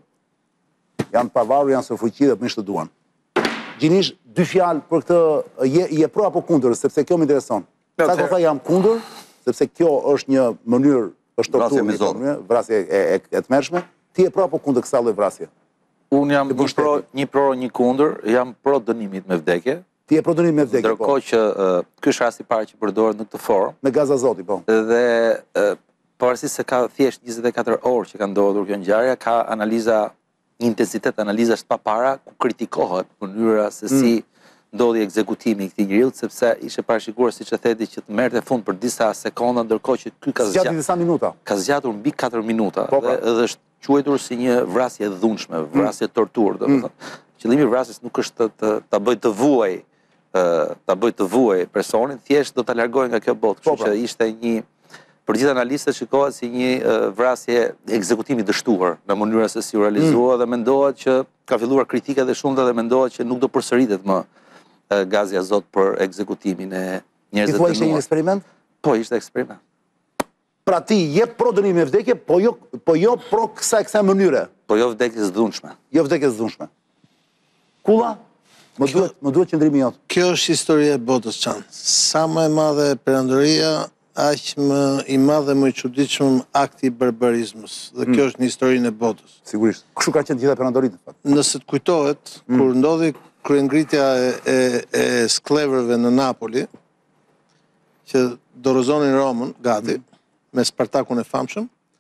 janë pavarur, janë së fuqi dhe përmisht të duan. Gjinish, dy fjalë për këtë, je, je pro apo kundër, sepse kjo më intereson. Sa ko tha jam kundër, sepse kjo është një mënyrë, është torturë, vrasje e, e, e të mërshme. Ti je pro apo kundër kësaj lloji vrasje? Unë jam një pro, një pro, një kundër, jam pro dënimit me vdekje. Ti je pro dënimit me vdekje, po. Ndërkohë që uh, ky është rasti i parë që përdoret në këtë formë. Me gaz azoti, po. Dhe uh, pavarësisht se ka thjesht njëzet e katër orë që ka ndodhur kjo ngjarje, ka analiza, një intensitet analizash pa para ku kritikohet mënyra se si mm. ndodhi ekzekutimi i këtij njeriu, sepse ishte parashikuar siç e theti që të merrte fund për disa sekonda, ndërkohë që ky ka zgjatur disa minuta. Ka zgjatur mbi katër minuta po, dhe, dhe është quajtur si një vrasje e dhunshme, vrasje mm. torturë, domethënë. Mm. Qëllimi i vrasjes nuk është të ta bëj të vuaj, ta bëj të vuaj personin, thjesht do ta largojë nga kjo botë, kështu që ishte një për gjithë analistët shikohet si një uh, vrasje ekzekutimi dështuar në mënyrën se si u realizua mm. dhe mendohet që ka filluar kritika dhe shumë dhe mendohet që nuk do përsëritet më uh, gazi azot për ekzekutimin e njerëzve të dënuar. Ti thua ishte një eksperiment? Po, ishte eksperiment. Pra ti je pro dënim me vdekje, po jo po jo pro kësaj kësaj mënyre. Po jo vdekjes dhunshme. Jo vdekjes dhunshme. Kulla? Më duhet, më duhet qëndrimi jot. Kjo është historia e botës çan. Sa më e madhe perandoria, aq më i madh dhe më i çuditshëm akti i barbarizmës. Dhe kjo është në historinë e botës. Sigurisht. Kështu ka qenë gjitha perandoritë, në fakt. Nëse të kujtohet, mm. kur ndodhi kryengritja e, e, e skleverëve në Napoli, që dorëzonin Romën, gati, mm. me Spartakun e famshëm,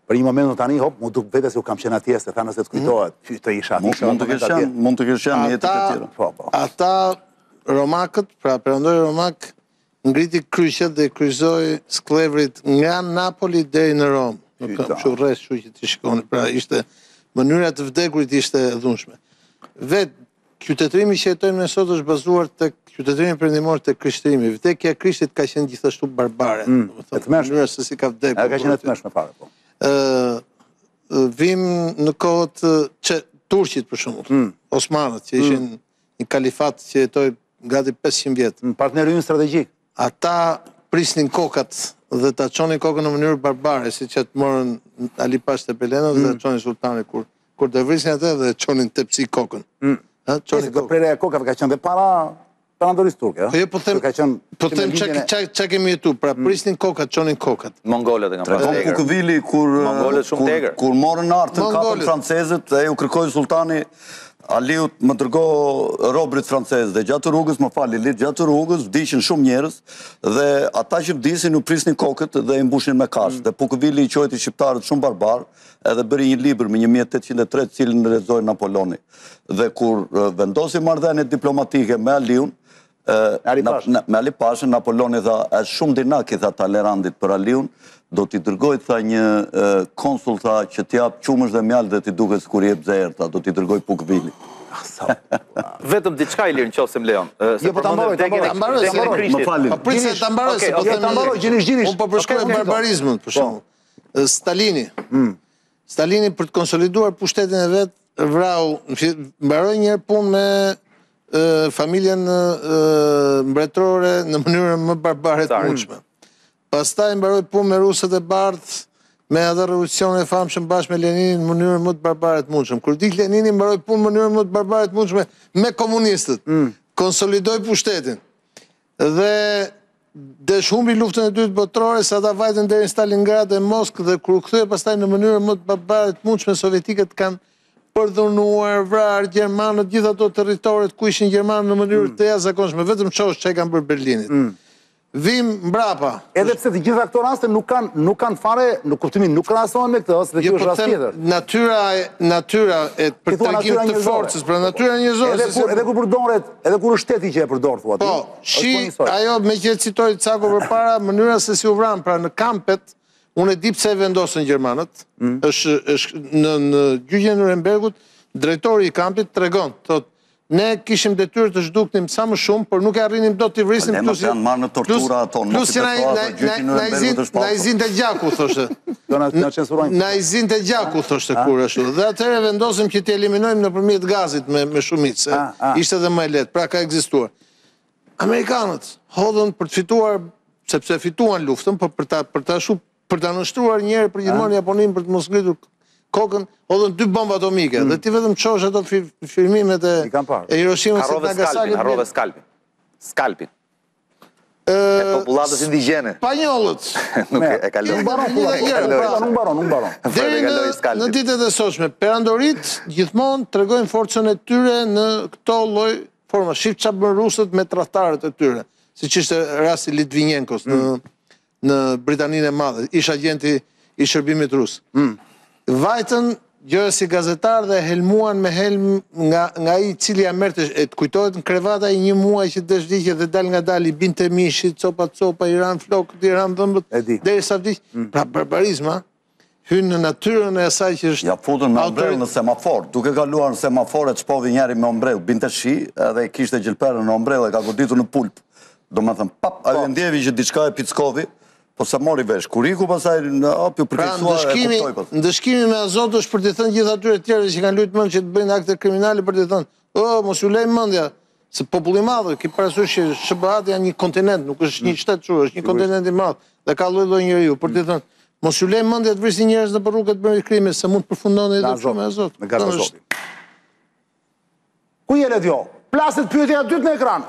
Për një moment në tani, hop, mu duk vete se u kam qenë atje, se tha nëse të kujtohet, ty të isha, isha Mund të kesh qenë, mund të kesh qenë jetët e tjera. Po, po. Ata romakët, pra perëndori romak, ngriti kryqet dhe kryqëzoi sklevrit nga Napoli deri në Rom. Nuk kam kështu rreth, kështu që ti shikoni, pra ishte mënyra të vdekurit ishte e dhunshme. Vet qytetërimi që jetojmë ne sot është bazuar tek qytetërimi perëndimor tek krishterimi. Vdekja e Krishtit ka qenë gjithashtu barbare. E tmeshme. Mënyra se si ka vdekur. Ka qenë e tmeshme fare, po. Ë vim në kohët që turqit për shembull, Osmanët që ishin një kalifat që jetoi gati pesëqind vjet. Partneri ynë strategjik. Ata prisnin kokat dhe ta çonin kokën në mënyrë barbare, siç e morën Ali Pash te Pelena dhe çonin sultani kur kur të vrisin atë dhe çonin tepsi kokën. Ha, çonin kokën. Prerja e kokave ka qenë dhe para perandorisë turke, Po jo, po them, ka qenë po them çka kemi jetu, pra prisnin kokat, çonin kokat. Mongolët e kanë pasur. Po Pukëvili kur Mongolët shumë tegër. kur morën artën katër francezët e u kërkoi sultani Aliut më dërgo robrit francez dhe gjatë rrugës, më fal Lilit, gjatë rrugës vdishin shumë njerëz dhe ata që vdisin u prisnin kokët dhe i mbushin me kafshë. Dhe Pukëvili i quajti shqiptarët shumë barbar, edhe bëri një libër me një mijë e tetëqind e tre, cilin lexoi Napoleoni. Dhe kur vendosi marrëdhënie diplomatike me Aliun, me Ali Pashën, Napoleoni tha, është shumë dinak i tha Talerandit për Aliun, do t'i dërgoj, tha, një konsul, tha, që t'jap qumësh dhe mjalë dhe t'i duket s'kur jep zerë, tha, do t'i dërgoj Pukëvili. Vetëm diçka i lirë në qofë se mleon. Jo, po ta mbaroj, ta mbaroj, ta mbaroj. Më falin. Po prisë ta mbaroj, se po ta mbaroj, gjinish, gjinish. Unë po përshkruaj barbarizmin, për shembull. Stalini. Stalini për të konsoliduar pushtetin e vet, vrau, mbaroi një herë punë me familjen mbretërore në mënyrën më barbare të mundshme. Pastaj mbaroi punë me rusët e bardhë, me atë revolucionin e famshëm bashkë me Leninin në mënyrën më të barbare të mundshme. Kur dik Lenini mbaroi punë në mënyrën më të barbare të mundshme me komunistët. Konsolidoi pushtetin. Dhe desh humbi luftën e dytë botërore, sa ata vajtën deri në Stalingrad dhe Moskë dhe kur u kthye pastaj në mënyrën më të barbare të mundshme, sovjetikët kanë përdhunuar, vrarë gjermanët, gjithë ato territoret ku ishin gjermanë në mënyrë të jashtëzakonshme, vetëm çosh që e kanë bërë Berlinit. Vim mbrapa. Edhe pse të gjitha këto raste nuk kanë nuk kanë fare, në kuptimin nuk krahasohen me këtë, ose kjo është rast tjetër. Natyra natyra e për tregim të forcës, për natyra njerëzore. Edhe kur edhe kur përdoret, edhe kur është shteti që e përdor thua ti. Po, shi ajo me që citoi Cako përpara, mënyra se si u vran, pra në kampet, unë e di pse e vendosën gjermanët, është është në në gjyqjen e Nurembergut, drejtori i kampit tregon, thotë ne kishim detyrë të zhduknim sa më shumë, por nuk e arrinim dot t'i vrisim plus janë marrë në tortura ato, plus na i zinte gjaku, thoshte. Na i zinte gjaku, thoshte kur ashtu. Dhe atëherë vendosëm që t'i eliminojmë nëpërmjet gazit me me shumicë, se ishte edhe më e lehtë, pra ka ekzistuar. Amerikanët hodhën për të fituar, sepse fituan luftën, por për ta për ta shu për ta nështruar një herë për gjithmonë Japoninë për të mos ngritur kokën, hodhën dy bomba atomike, dhe ti vetëm çosh ato filmimet e Hiroshimës e Nagasakit. Harrove skalpin. Skalpin. E popullatës indigjene. Spanjollët. Nuk e kaloi. Nuk mbaron, nuk mbaron, nuk mbaron. Deri në ditët e sotshme, perandorit gjithmonë tregojnë forcën e tyre në këto lloj forma. Shif çfarë bën rusët me tradhtarët e tyre, siç ishte rasti Litvinenkos në në Britaninë e Madhe, ish agenti i shërbimit rus. Vajtën gjëra si gazetar dhe helmuan me helm nga nga ai i cili ja merrte, e të kujtohet në krevat ai një muaj që desh vdiqe dhe dal nga dal i binte mishi, copa copa, i ran flokët, i ran dhëmbët, derisa vdiq. Pra barbarizma hyn në natyrën e asaj që është. Ja futën me ombrell në semafor, duke kaluar në semafor e çpovi njëri me ombrell, binte shi, edhe kishte gjelperën në ombrell e ka goditur në pulp. Domethënë pap, ai ndjevi që diçka e pickovi. Po sa mori vesh, kur iku pasaj në apju përkësuar e kuptoj pas. Ndëshkimi me azot është për të thënë gjithë atyre tjerë që kanë lujtë mënd që të bëjnë akte kriminali për të thënë, o, mos ju lejmë mëndja, se populli madhë, ki parasysh që S B A-t janë një kontinent, nuk është një shtetë që, është një kontinent i madhë, dhe ka lloj-lloj njeriu, për të thënë, mos ju lejmë mëndja të vrisin njerëz në për rrugët bërë krime, se mund të përfundon edhe shumë me azot. Me gara zoti. Ku jere t'jo? Plaset pyetja dytë në ekran.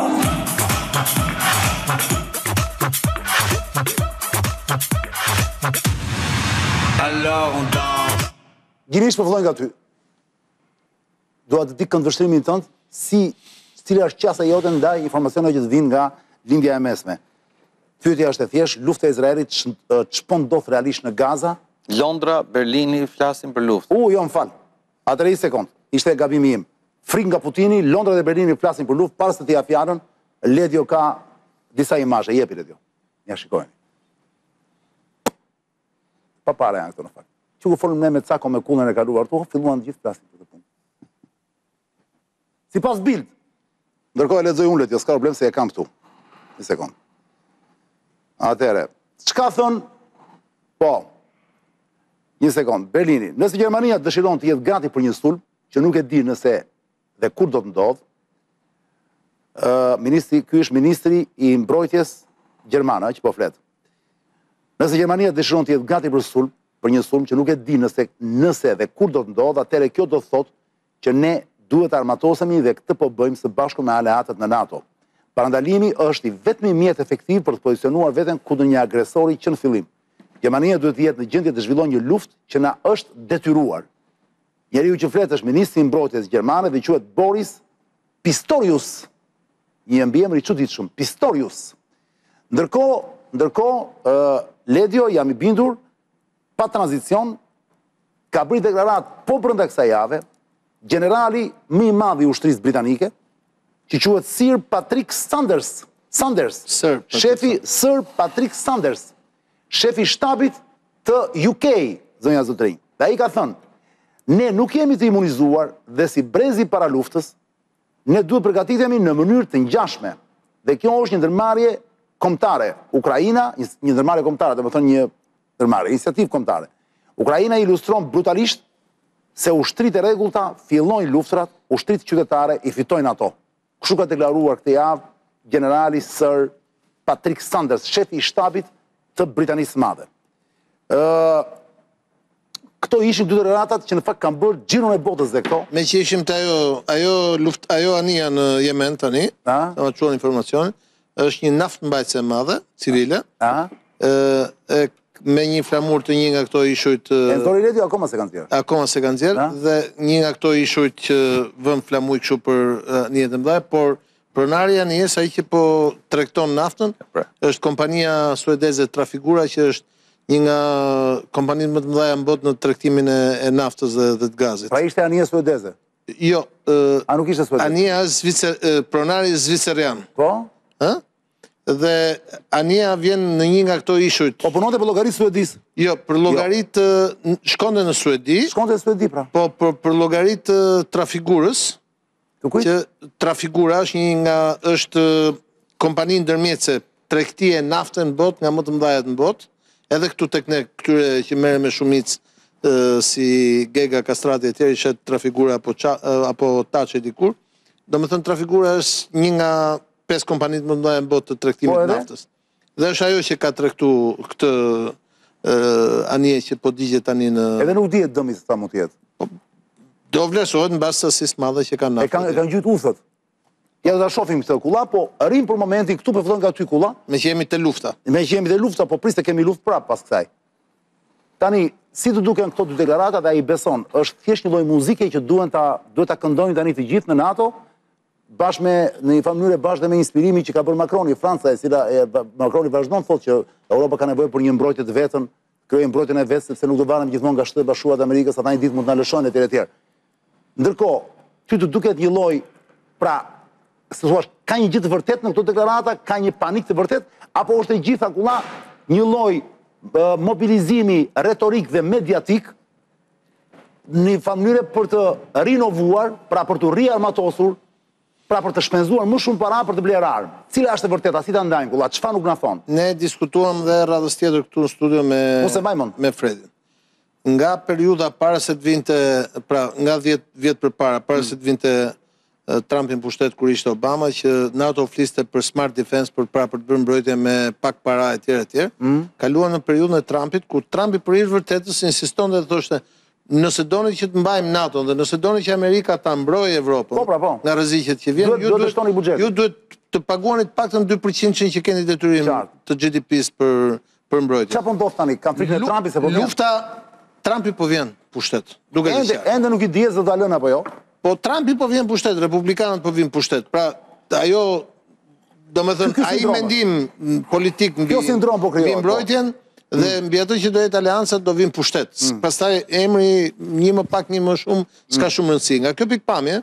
Gjinisht po fillojnë nga ty. Dua të di këndvështrimin tënd, si cila është qasa jote ndaj informacioneve që të vinë nga lindja e mesme. Pyetja është e thjeshtë, lufta e Izraelit ç'po ndodh realisht në Gaza? Londra, Berlini flasin për luftë. U, jo, më falë. Atëre i sekund. Ishte gabimi im. Frik nga Putini, Londra dhe Berlini flasin për luftë, parës të tja fjarën, Ledio ka disa imazhe, jepi Ledio. Ja shikojnë. Pa pare janë këto në fakt. Që ku folëm ne me Cako me Kullën e kaluar, tu filluan gjithë flasin për të punë. Si pas Bild. Ndërkohë e lexoj unë Ledio, s'ka problem se e kam këtu. Një sekund. Atere, çka thon? Po. Një sekund, Berlini. Nëse Gjermania dëshiron të jetë gati për një sulm, që nuk e di nëse dhe kur do të ndodh, uh, ministri, ky është ministri i mbrojtjes gjermane, që po flet. Nëse Gjermania dëshiron të jetë gati për sulm, për një sulm që nuk e di nëse nëse dhe kur do të ndodh, atëherë kjo do të thotë që ne duhet të armatosemi dhe këtë po bëjmë së bashku me aleatët në NATO. Parandalimi është i vetmi mjet efektiv për të pozicionuar veten kundër një agresori që në fillim. Gjermania duhet të jetë në gjendje të zhvillojë një luftë që na është detyruar. Njeriu që flet është ministri i mbrojtjes gjermane dhe quhet Boris Pistorius. Një embiemër i çuditshëm, Pistorius. Ndërkohë, ndërkohë uh, Ledio jam i bindur pa tranzicion ka bërë deklaratë po brenda kësaj jave generali më i madh i ushtrisë britanike, që quhet Sir Patrick Sanders, Sanders, Sir Patrick shefi Sir Patrick Sanders, shefi shtabit të U K, zonja zotërinj. Dhe ai ka thënë, ne nuk jemi të imunizuar dhe si brezi para luftës, ne duhet përgatitemi në mënyrë të ngjashme. Dhe kjo është një ndërmarrje kombëtare. Ukraina, një ndërmarrje kombëtare, do të thonë një ndërmarrje, iniciativë kombëtare. Ukraina ilustron brutalisht se ushtrit e rregullta fillojnë luftrat, ushtrit qytetare i fitojnë ato. Kështu ka deklaruar këtë javë generali Sir Patrick Sanders, shefi i shtabit të Britanisë së Madhe. Ë Këto ishin dy deklaratat që në fakt kanë bërë xhiron e botës dhe këto. Me që ishim të ajo, ajo, luft, ajo anija në Jemen tani, A? të më quen informacionin, është një naft mbajtëse e madhe, civile, A? e, e, me një flamur të një nga këto ishujt... E Zori Ledio akoma se kanë tjerë. Akoma se kanë tjerë, A? dhe një nga këto ishujt që vëm flamuj këshu për uh, një të mdaj, por pronarja njës ai që po tregton naftën, është kompania suedeze Trafigura, që është një nga kompaninë më të mëdha në botë në tregtimin e, e naftës dhe, dhe të gazit. Pra ishte anija suedeze. Jo, uh, A nuk ishte suedeze? anija zvicer, uh, pronari zvicerian. Po? Ë? Dhe anija vjen në një nga këto ishujt. Po punonte për llogaritë suedis. Jo, për llogaritë uh, shkonte në Suedi, Shkonte në Suedi pra. po për, për llogaritë uh, Trafigurës, Të kujt? që Trafigura është një nga është uh, kompani ndërmjetëse tregtie nafte në botë, nga më të mëdha në botë. Edhe këtu tek ne këtyre që merren me shumicë uh, si Gega, Kastrati e tjerë, shet Trafigura apo qa, uh, apo Taçe dikur. Domethënë Trafigura është një nga pesë kompanitë më të mëdha në botë të tregtimit Po, të edhe? naftës. Dhe është ajo që ka tregtu këtë uh, anije që po digjet tani në Edhe nuk dihet dëmi se sa mund të jetë. do vlerësohet mbas sasisë së madhe që ka E naftë. kanë e kanë gjyt uthët. Ja do ta shohim këtë kulla, po rrim për momentin këtu po fillon nga ty kulla. Me që jemi të lufta. Me që jemi të lufta, po priste kemi luftë prapë pas kësaj. Tani, si të duken këto dy deklarata dhe ai beson, është thjesht një lloj muzike që duhen ta duhet ta këndojnë tani të gjithë në NATO, bashkë me në një mënyrë bashkë me inspirimin që ka bërë Macroni, Franca, e cila e, Macroni vazhdon thotë që Europa ka nevojë për një mbrojtje të vetën, krijojë mbrojtjen e vet sepse nuk do vanem gjithmonë nga Shtetet e Bashkuara të Amerikës, ata një ditë mund të na lëshojnë etj etj. Ndërkohë, ty të duket një lloj, pra, se thua, ka një gjë të vërtet në këto deklarata, ka një panik të vërtet, apo është e gjitha kulla një lloj uh, mobilizimi retorik dhe mediatik në një mënyrë për të rinovuar, pra për të riarmatosur, pra për të shpenzuar më shumë para për të bler armë. Cila është e vërteta, si ta ndajmë kulla, çfarë nuk na thon? Ne diskutuam dhe radhës tjetër këtu në studio me Mos e vajmon. me Fredin. Nga periudha para se të vinte, pra nga dhjetë vjet përpara, para se të vinte uh, Trumpi në pushtet kur ishte Obama, që NATO fliste për smart defense, për pra për të bërë mbrojtje me pak para etj etj. Mm. Kaluan në periudhën e Trumpit, ku Trumpi për hir vërtetës insistonte dhe thoshte, nëse doni që të mbajmë NATO dhe nëse doni që Amerika ta mbrojë Evropën Po, pra, po. nga rreziqet që vjen, Duhet- duhet të shtoni buxhetin. ju duhet të paguani të paktën dy përqind që keni detyrim Qartë. të G D P-s për për mbrojtje. Çfarë po ndodh tani? Kanë frikën e Lu- Trumpit se po vjen? Lufta Trumpi po vjen pushtet. Duke Ende, qenë. ende nuk i dihet se do ta lënë apo jo. Po Trumpi po vjen pushtet, republikanët po vjen pushtet. Pra ajo, domethënë Ky- ky ai sindrom mendim m, politik mbi Kjo sindrom po krijohet, mbi mbrojtjen dhe mbi atë që do jetë aleanca do vinë pushtet. Pastaj emri një më pak, një më shumë, s'ka shumë rëndësi. Nga kjo pikpamje,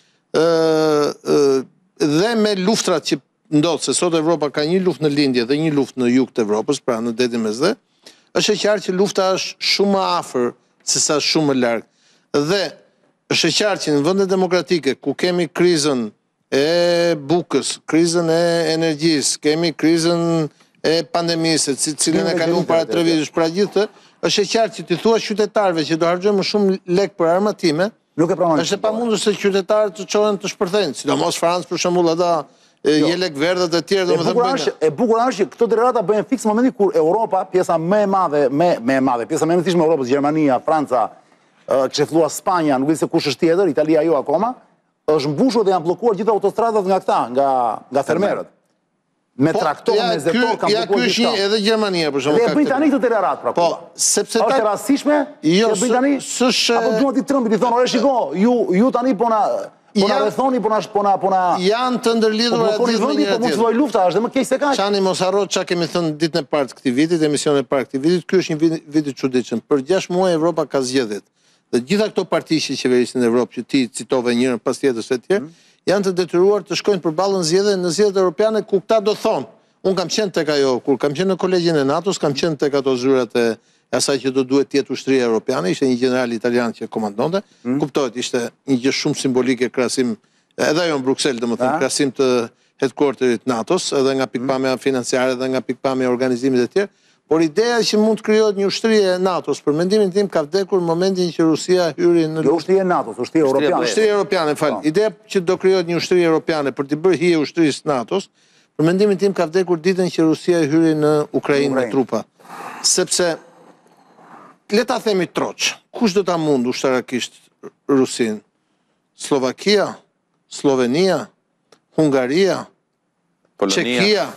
dhe me luftrat që ndodhë, se sot Evropa ka një luft në lindje dhe një luft në jug të Evropës, pra në detin mesdhe, është e qartë që lufta është shumë më afër se sa shumë më larg. Dhe është e qartë që në vende demokratike ku kemi krizën e bukës, krizën e energjisë, kemi krizën e pandemisë, cilën e kalon para tre vitësh, pra gjithë, është e qartë që ti thua qytetarëve që do harxojmë më shumë lek për armatime, është e pamundur se qytetarët të çohen të shpërthejnë, sidomos Francë për shembull ata jelek verdhët e tjerë, domethënë. E bukur është që këto deklarata bëhen fiks në momentin kur Europa, pjesa më e madhe, më e madhe, pjesa më e rëndësishme e Europës, Gjermania, Franca, kishte filluar Spanja, nuk di se kush është tjetër, Italia jo akoma, është mbushur dhe janë bllokuar gjithë autostradat nga këta, nga nga fermerët. Me traktor, me zetor, kanë bllokuar gjithë. Ja, ky është një edhe Gjermania për shembull. Dhe Britani këtë deklarat pra. Po, sepse është e rastishme që Britani apo duhet i Trumpit i thonë, "Ore shiko, ju ju tani po na po na rrethoni, po na po na po na janë të ndërlidhura atë me njëra tjetrën. Po mos voj lufta, është dhe më keq se kaq." Çani mos harro çka kemi thënë ditën e parë të këtij vitit, emisionin e parë të këtij vitit, ky është një vit i çuditshëm. Për gjashtë muaj Evropa ka zgjedhjet. Dhe gjitha këto parti që qeverisin në Evropë, që ti citove njërën pas tjetës e tjerë, janë të detyruar të shkojnë përballë në zgjedhje në zgjedhjet europiane ku këta do thonë. Unë kam qenë tek ajo, kur kam qenë në kolegjin e NATO-s, kam qenë tek ato zyrat e asaj që do duhet të jetë ushtria europiane, ishte një general italian që komandonte, kuptohet, ishte një gjë shumë simbolike krahasim, edhe ajo në Bruksel, domethënë, krahasim të headquarterit NATO-s, edhe nga pikpamja financiare dhe nga pikpamja organizimit e tjerë. Por ideja që mund të krijohet një ushtri e NATO-s, për mendimin tim ka vdekur në momentin që Rusia hyri në Jo ushtri e NATO-s, ushtri europiane. Ushtri europiane, fal. Ideja që do krijohet një ushtri europiane për të bërë hije ushtrisë NATO-s, për mendimin tim ka vdekur ditën që Rusia hyri në Ukrainë me trupa. Sepse le ta themi troç, kush do ta mund ushtarakisht Rusinë? Slovakia, Slovenia, Hungaria, Çekia,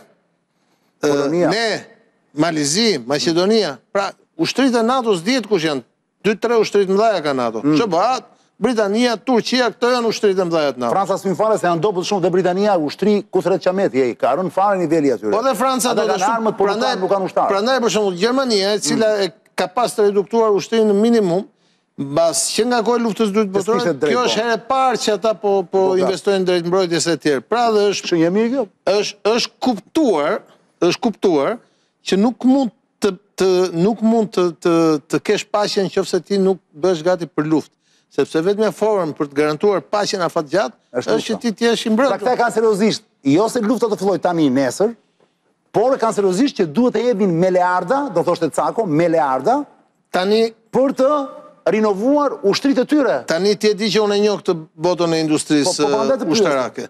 ne Malizi, Macedonia, pra ushtrit e NATO-s dihet kush janë, dy tre ushtrit mëdha ka NATO. Çfarë? Britania, Turqia, këto janë ushtrit e mëdha të NATO. Franca s'u fare se janë dobët shumë dhe Britania ushtri kundrejt Çameti, ai ka rënë fare niveli aty. Po dhe Franca do të armët por nuk kanë ushtar. Prandaj për shembull Gjermania, e cila e ka pas të reduktuar ushtrinë në minimum, mbas që nga kohë e luftës së dytë botërore, kjo është herë e parë që ata po po investojnë drejt mbrojtjes së tjerë. Pra dhe është një mirë kjo. Është është kuptuar, është kuptuar që nuk mund të, të nuk mund të të, të kesh paqen nëse ti nuk bësh gati për luftë, sepse vetëm formë për të garantuar paqen afatgjatë është që ti të jesh i mbrojtur. Pra këta kanë seriozisht, jo se lufta do fillojë tani nesër, por kanë seriozisht që duhet të jepin miliarda, do thoshte Cako, miliarda tani për të rinovuar ushtrit e tyre. Tani ti e di që unë e njoh këtë botën e industrisë ushtarake.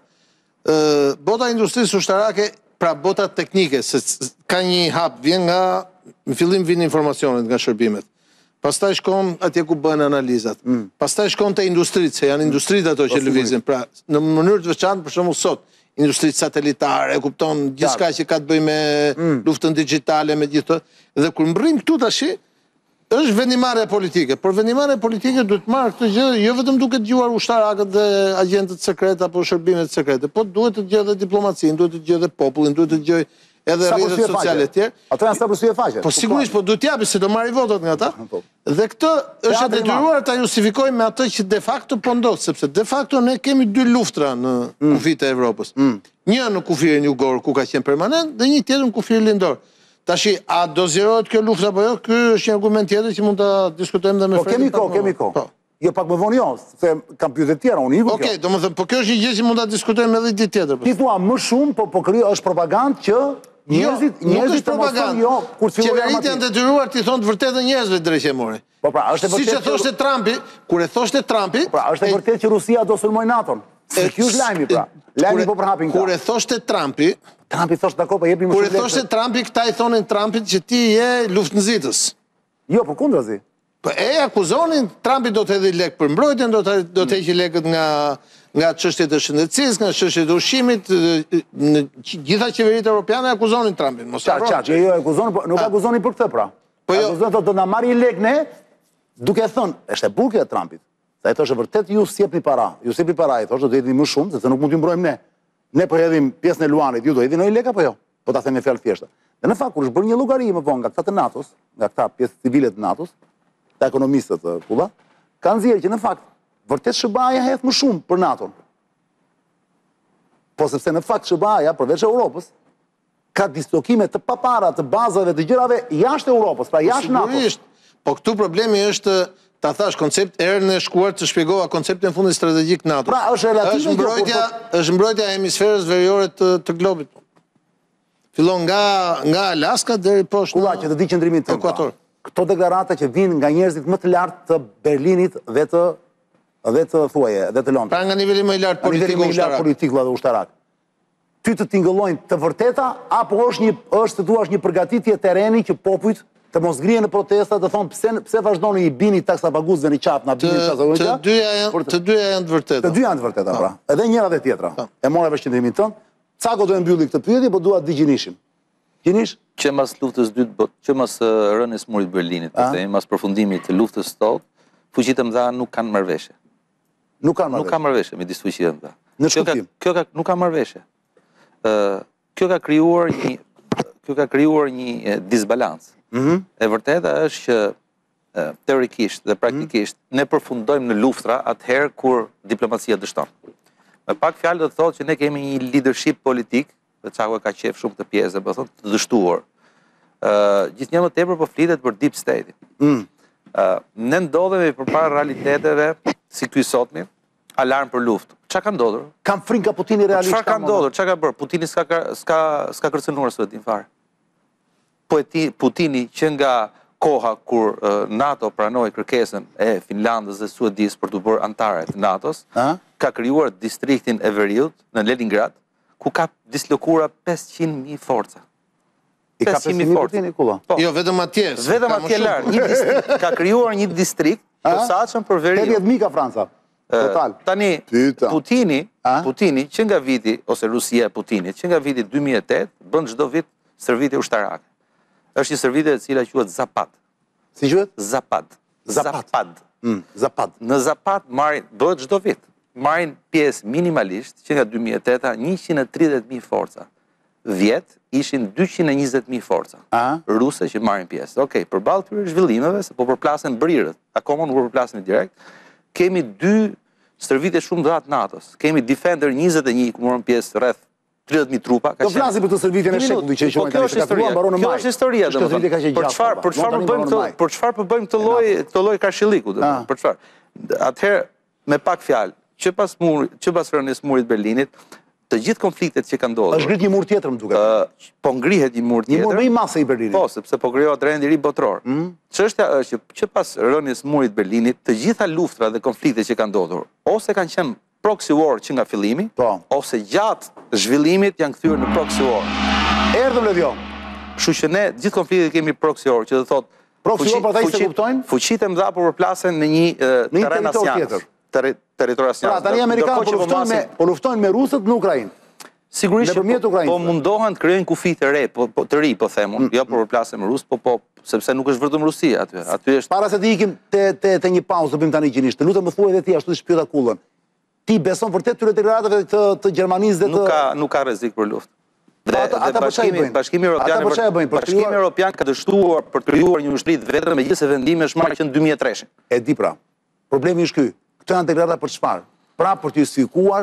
Bota e industrisë ushtarake, pra bota teknike, se ka një hap, vjen nga, në fillim vjen informacionet nga shërbimet. Pastaj shkon atje ku bëhen analizat. Pastaj shkon te industritë, se janë industritë ato që lëvizin. Pra, në mënyrë të veçantë, për shembull sot, industritë satelitare, e kupton gjithçka që ka të bëjë me luftën digjitale, me gjithë. Dhe kur mbërrim këtu tash, është vendimarrje politike, por vendimarrja politike duhet marrë këtë gjë jo vetëm duke dëgjuar ushtarakët dhe agjentët sekret apo shërbimet sekrete, po duhet të dëgjojë edhe diplomacinë, duhet të dëgjojë edhe popullin, duhet të dëgjojë edhe rrjetet sociale të tjerë. Ato janë sa për sy e faqe. Po sigurisht, po duhet t'japi se do marrë votat nga ata. Dhe këtë është e detyruar ta justifikojmë me atë që de facto po ndodh, sepse de facto ne kemi dy luftra në kufit e Evropës. Një në kufirin jugor ku ka qenë permanent dhe një tjetër në kufirin lindor. Tashi, a do zjerohet kjo lufta apo jo? Ky është një argument tjetër që mund ta diskutojmë edhe me Fredin. Po kemi kohë, kemi kohë. Jo pak më vonë jo, se kam pyetje të tjera, unë iku kjo. Okej, domethënë, po kjo është një gjë që mund ta diskutojmë edhe ditë tjetër. Ti thua më shumë, po po krijo është propagandë që njerëzit njerëzit të mosojnë jo kur fillojnë. Qeveritë janë detyruar të thonë të vërtetën njerëzve drejtë mori. Po pra, është e vërtetë. Siç e thoshte Trumpi, kur e thoshte Trumpi, pra, është e vërtetë që Rusia do sulmojë NATO-n. Ky është lajmi pra. Lajmi po përhapin këta. Kur e thoshte Trumpi, Trumpi thoshte dakor, po jepni më shumë. Kur e thoshte Trumpi, këta i thonin Trumpit që ti je luftënxitës. Jo, po kundrazi. Po e akuzonin, Trumpi do të hedhë lek për mbrojtjen, do të do të heqë lekët nga nga çështjet e shëndetësisë, nga çështjet e ushqimit, në gjitha qeveritë europiane akuzonin Trumpin. Mos harro. Çfarë, jo akuzonin, po nuk akuzonin për këtë pra. Po jo, akuzonin do na marrin lek ne, duke thënë, është e bukur e Trumpit. Sa i thoshte vërtet ju sjepni para, ju sjepni para, i thoshte do jeni më shumë, sepse nuk mund t'ju mbrojmë ne. Ne po hedhim pjesën e Luanit, ju do hedhni një lek apo jo? po ta them me fjalë thjeshta. Dhe në fakt kur është bërë një llogari më vonë nga këta të NATO-s, nga këta pjesë civile të NATO-s, ta ekonomistët të kulla, kanë nxjerrë që në fakt vërtet S B A-ja hedh më shumë për NATO-n. Po sepse në fakt S B A-ja përveç Europës ka dislokime të papara të bazave të gjërave jashtë Europës, pra jashtë NATO-s. Po këtu problemi është, ta thash, koncept erën e shkuar të shpjegova konceptin fundit strategjik NATO. Pra është relative mbrojtja, është mbrojtja e hemisferës veriore të, të globit. Fillon nga nga Alaska deri poshtë. Kulla që të di qëndrimin të Ekuator. Këto deklarata që vinë nga njerëzit më të lartë të Berlinit dhe të dhe të thuaje, dhe të Londrës. Pra nga niveli më i lartë politiko ushtarak. Politik dhe ushtarak. Ty të tingëllojnë të vërteta, apo është një, është të duash një përgatitje tereni që popujt të mos ngrihen në protesta, të thonë pse pse vazhdoni i bini taksapaguzëve në qafë, na bini taksapaguzëve. Të dyja janë të dyja janë të vërteta. Të dyja janë të vërteta, pra. Edhe njëra dhe tjetra. E mora vesh qëndrimin tënd. Cako do e mbylli këtë pyetje, po dua të di Gjinishin. Gjinish? Që mas luftës dytë botë, që mas rënies murit Berlinit, po themi, mas përfundimit të luftës së totë, fuqitë e mëdha nuk kanë marrëveshje. Nuk kanë marrëveshje. Nuk kanë marrëveshje midis fuqive të mëdha. Në shkëptim. Kjo ka nuk ka marrëveshje. Ë, kjo ka krijuar një kjo ka krijuar një disbalancë. Mhm. E vërteta është që teorikisht dhe praktikisht ne përfundojmë në luftra atëherë kur diplomacia dështon. Me pak fjalë do të thotë që ne kemi një leadership politik, dhe Çako ka qef shumë të pjesë, po thotë të dështuar. Ë, gjithnjë më tepër po flitet për deep state. Mm. Ë, ne ndodhemi përpara realiteteve si ky sotmi, alarm për luftë. Çka ka ndodhur? Kam frikë ka Putini realisht. Çfarë ka ndodhur? Çka ka bërë? Putini s'ka s'ka s'ka kërcënuar Sovjetin fare. Putini që nga koha kur NATO pranoi kërkesën e Finlandës dhe Suedisë për të bërë antare të NATO-s, ka krijuar distriktin e Veriut në Leningrad, ku ka dislokuar pesëqind mijë forca. I ka pesëqind mijë Putini kulla? Po. Jo, vetëm atje. Vetëm atje lart, një distrikt, ka krijuar një distrikt posaçëm për Veriut. tetëdhjetë mijë ka Franca. Total. Tani Putini, Putini që nga viti ose Rusia e Putinit, që nga viti dy mijë e tetë bën çdo vit stërvitje ushtarake. Është një stërvitje e cila quhet Zapad. Si quhet? Zapad. Zapad. Zapad. Mm, Zapad. Në Zapad marrin bëhet çdo vit. Marrin pjesë minimalisht që nga dy mijë e tetë njëqind e tridhjetë mijë forca. Vjet ishin dyqind e njëzet mijë forca. Ruse që marrin pjesë. Okej, përballë këtyre zhvillimeve, se po përplasen brirët, akoma nuk po përplasen direkt, kemi dy stërvitje shumë dhatë NATO-s. Kemi Defender njëzet e një ku morën pjesë rreth tridhjetë mijë trupa. Do flasim për të stërvitjen e shekullit që po kjo është historia. Kjo është historia, domethënë. Për çfarë për çfarë po bëjmë këtë? Për çfarë po bëjmë këtë lloj këtë lloj karshilliku, domethënë? Për çfarë? Atëherë me pak fjalë, që pas murit, që pas rënies murit Berlinit, të gjithë konfliktet që kanë ndodhur. Është ngrit një mur tjetër, më duket. Po ngrihet një mur tjetër. Një mur më i madh se i Berlinit. Po, sepse po krijohet rendi i ri botror. Çështja është që që pas rënies murit Berlinit, të gjitha luftrat dhe konfliktet që kanë ndodhur, ose kanë qenë proxy war që nga fillimi, ose gjatë zhvillimit janë kthyer në proxy war. Erdhëm le vjo. Kështu që ne gjithë konfliktet kemi proxy war, që do thotë proxy war për ata që kuptojnë, fuqitë e mëdha po përplasen në një terren asiatik. Territor asiatik. Pra tani amerikanët po luftojnë me po luftojnë me rusët në Ukrainë. Sigurisht po mundohen të krijojnë kufi të re, po të ri, po them unë, jo për përplasje me rus, po po sepse nuk është vetëm Rusia aty. Aty është. Para se të ikim te te te një pauzë, do bëjmë tani gjinisht. Të lutem më thuaj edhe ti ashtu si shpyeta kullën. Ti beson vërtet këtyre deklaratave të të Gjermanisë dhe të Nuk ka nuk ka rrezik për luftë. Dhe bashkimi bashkimi evropian bashkimi evropian ka dështuar për të krijuar një ushtri vetëm me gjithë vendime është marrë që në dy mijë e tre. E di pra. Problemi është ky. Këto janë deklarata për çfarë? Pra për të justifikuar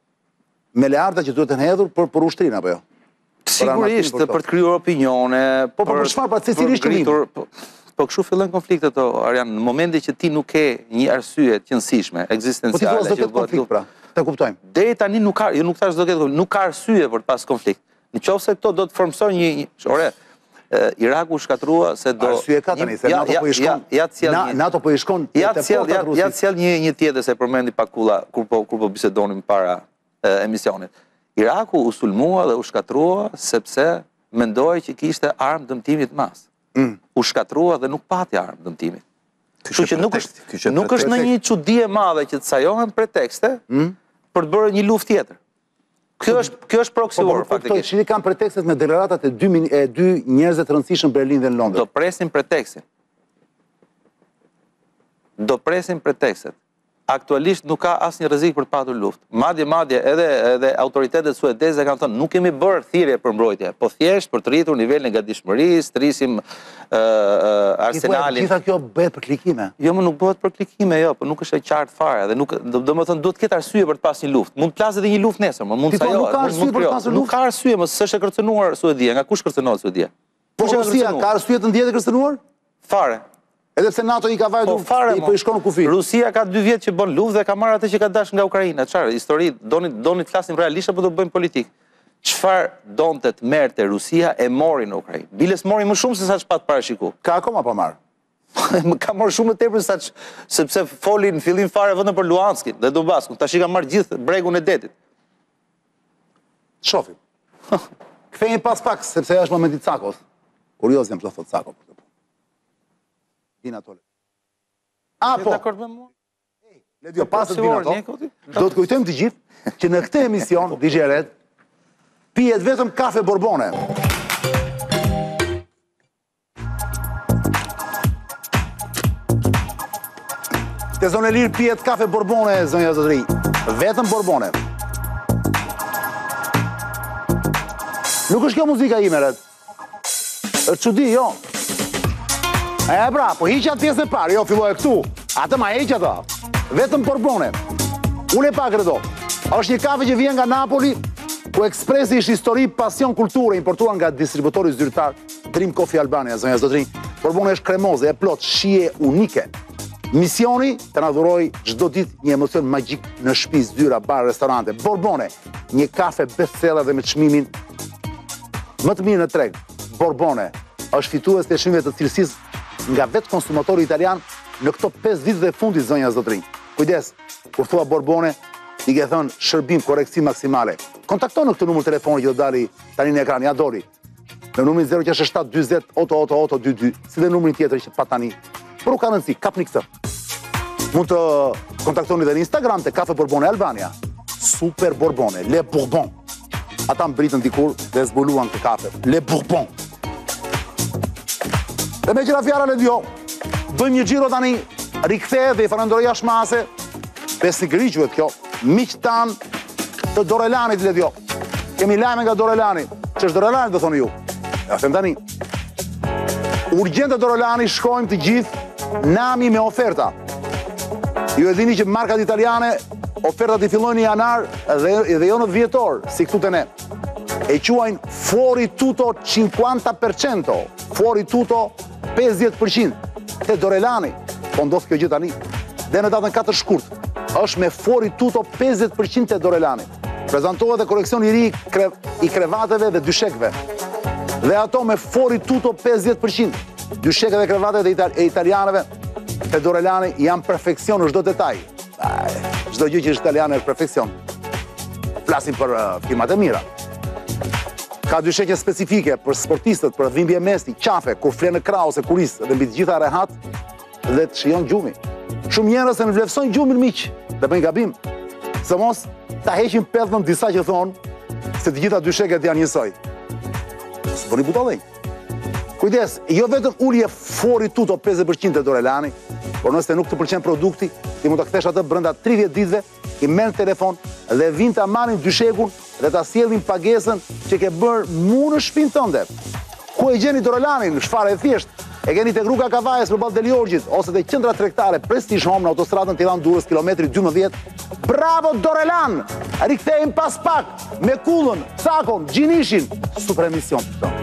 miliarda që duhet të hedhur për për ushtrinë apo jo? Sigurisht për të krijuar opinione, po për çfarë pra secilisht qëllimi? Po kështu fillojnë konfliktet to, Arian, në momentin që ti nuk ke një arsye të qëndrueshme, ekzistenciale që të konflikt pra. Ta kuptojmë. Deri tani nuk ka, jo nuk thash do të ketë, nuk ka arsye për të pas konflikt. Nëse këto do të formsojnë një, ore, Iraku shkatrua se do arsye ka tani se NATO po i shkon. NATO po i shkon te portat ruse. Ja sjell një një tjetër se përmendi Pakulla kur po kur po bisedonim para emisionit. Iraku u sulmua dhe u shkatrua sepse mendoi që kishte armë dëmtimi të madh. U shkatrua dhe nuk pati armë dëmtimi. Kështu që nuk është nuk është në një çudi e madhe që të sajohen pretekste për të bërë një luftë tjetër. Kjo është kjo është proxy war faktikisht. Çini kanë pretekstet me deklaratat e dy e dy njerëzve të rëndësishëm Berlin dhe në Londër. Do presin pretekstin. Do presin pretekstet. aktualisht nuk ka asnjë rrezik për të patur luftë. Madje madje edhe edhe autoritetet suedeze kanë thënë nuk kemi bërë thirrje për mbrojtje, po thjesht për të rritur nivelin e gatishmërisë, të rrisim uh, uh, arsenalin. Gjitha kjo bëhet për klikime. Jo, më nuk bëhet për klikime, jo, po nuk është e qartë fare dhe nuk domethënë duhet të ketë arsye për të pasur një luftë. Mund të plasë edhe një luftë nesër, më mund sa jo. Nuk ka arsye për të pasur luftë. Nuk ka arsye, më s'është e kërcënuar Suedia, nga kush kërcënohet Suedia? Po Rusia ka arsye të ndjetë e kërcënuar? Fare. Edhe pse NATO i ka vajtur, i po i shkon në kufi. Rusia ka dy vjet që bën luftë dhe ka marrë atë që ka dash nga Ukraina. Çfarë? Histori, doni doni të flasim realisht apo do bëjmë politik? Çfarë donte të merrte Rusia e mori në Ukrainë? Biles mori më shumë se sa ç'pat parashiku. Ka akoma pa marr. Ka marrë shumë më tepër se sepse foli në fillim fare vetëm për Luanskin dhe Donbaskun. Tash i ka marrë gjithë bregun e detit. Shofim. Kthehemi pas pak sepse është momenti i Cakos. Kurioz jam të thot Cako. Ato. Apo, Ledio, pas të vinë ato, do të kujtojmë të gjithë që në këtë emision, D J Red, pijet vetëm kafe Borbone. Te zonë e lirë pijet kafe Borbone, zonja zotëri. Vetëm Borbone. Nuk është kjo muzika ime, Red. është çudi, jo. E pra, po hiq atë pjesën e parë, jo, filloj këtu. Atë ma heq ato. Vetëm Borbone. Unë e pak rëdo. Është një kafe që vjen nga Napoli, ku ekspresi është histori, pasion, kulturë, importuar nga distributori zyrtar Dream Coffee Albania, zonja zotrin. Borbone është kremoze, e plot, shije unike. Misioni të na dhuroj çdo ditë një emocion magjik në shtëpi, zyra, bar, restorante. Borbone, një kafe bestseller dhe me çmimin më të mirë në treg. Borbone është fitues të çmimeve të cilësisë nga vetë konsumatori italian në këto pesë vite dhe fundit, zonja zotrin. Kujdes, kur thua Borbone, i ke thënë shërbim, koreksi maksimale. Kontakto në këtë numër telefoni që do dali tani në ekran, ja dori. Në numrin zero gjasht shtat dyzet otto otto otto dy dy, si dhe numrin tjetër që pa tani. Por u ka rëndësi, kapni këtë. Mund të kontaktoni dhe në Instagram të Kafe Borbone Albania. Super Borbone, Le Bourbon. Ata mbritën dikur dhe zbuluan këtë kafe. Le Bourbon. Dhe me qëra fjara le dio, bëjmë një gjiro tani, riktheh dhe i farëndoroj jashmase, besnikëri quhet kjo, miq tan të Dorelanit le dio. Kemi lajme nga Dorelani. Ç'është Dorelani do thoni ju? Ja them tani. Urgjent të Dorelani, shkojmë të gjithë nami me oferta. Ju e dini që markat italiane, ofertat i fillojnë në janar dhe, dhe jo në dhjetor, si këtu të ne. E quajnë fuori tutto cinquanta per cento, fuori tutto pesëdhjetë përqind. Te Dorelani, po ndodh kjo gjë tani. Dhe në datën katër shkurt, është me fuori tutto pesëdhjetë përqind te Dorelani. Prezantohet dhe koleksion i ri kre, i krevateve dhe dyshekve. Dhe ato me fuori tutto pesëdhjetë përqind. Dyshekve dhe krevateve dhe e italianeve te Dorelani janë perfekcion në çdo detaj. Çdo gjë që është italiane është perfekcion. Flasim për uh, firmat e mira. Ka dyshekje specifike për sportistët, për dhimbje mesti, qafe, kur flen në krah ose kuris, dhe mbi të gjitha rehat dhe të shijon gjumi. Shumë njerëz e vlefsojnë gjumin miq, dhe bëjnë gabim. Së mos ta heqin pellën disa që thonë se të gjitha dysheket janë njësoj. Së bëni butallëj. Kujdes, jo vetëm ulje fuori tutto pesëdhjetë përqind të Dorelani, por nëse nuk të pëlqen produkti, ti mund ta kthesh atë brenda tridhjetë ditëve, i merr telefon dhe vin ta marrin dyshekun dhe ta sjellin pagesën që ke bërë mu në shtëpinë tënde. Ku e gjeni Dorelanin? Shfarë e thjesht. E keni te Rruga Kavajës përballë Deliorgjit ose te qendra tregtare Prestige Home në autostradën Tiranë-Durrës kilometri dymbëdhjetë. Bravo Dorelan! Rikthehemi pas pak me Kullën, Cakon, Gjinishin, super emision.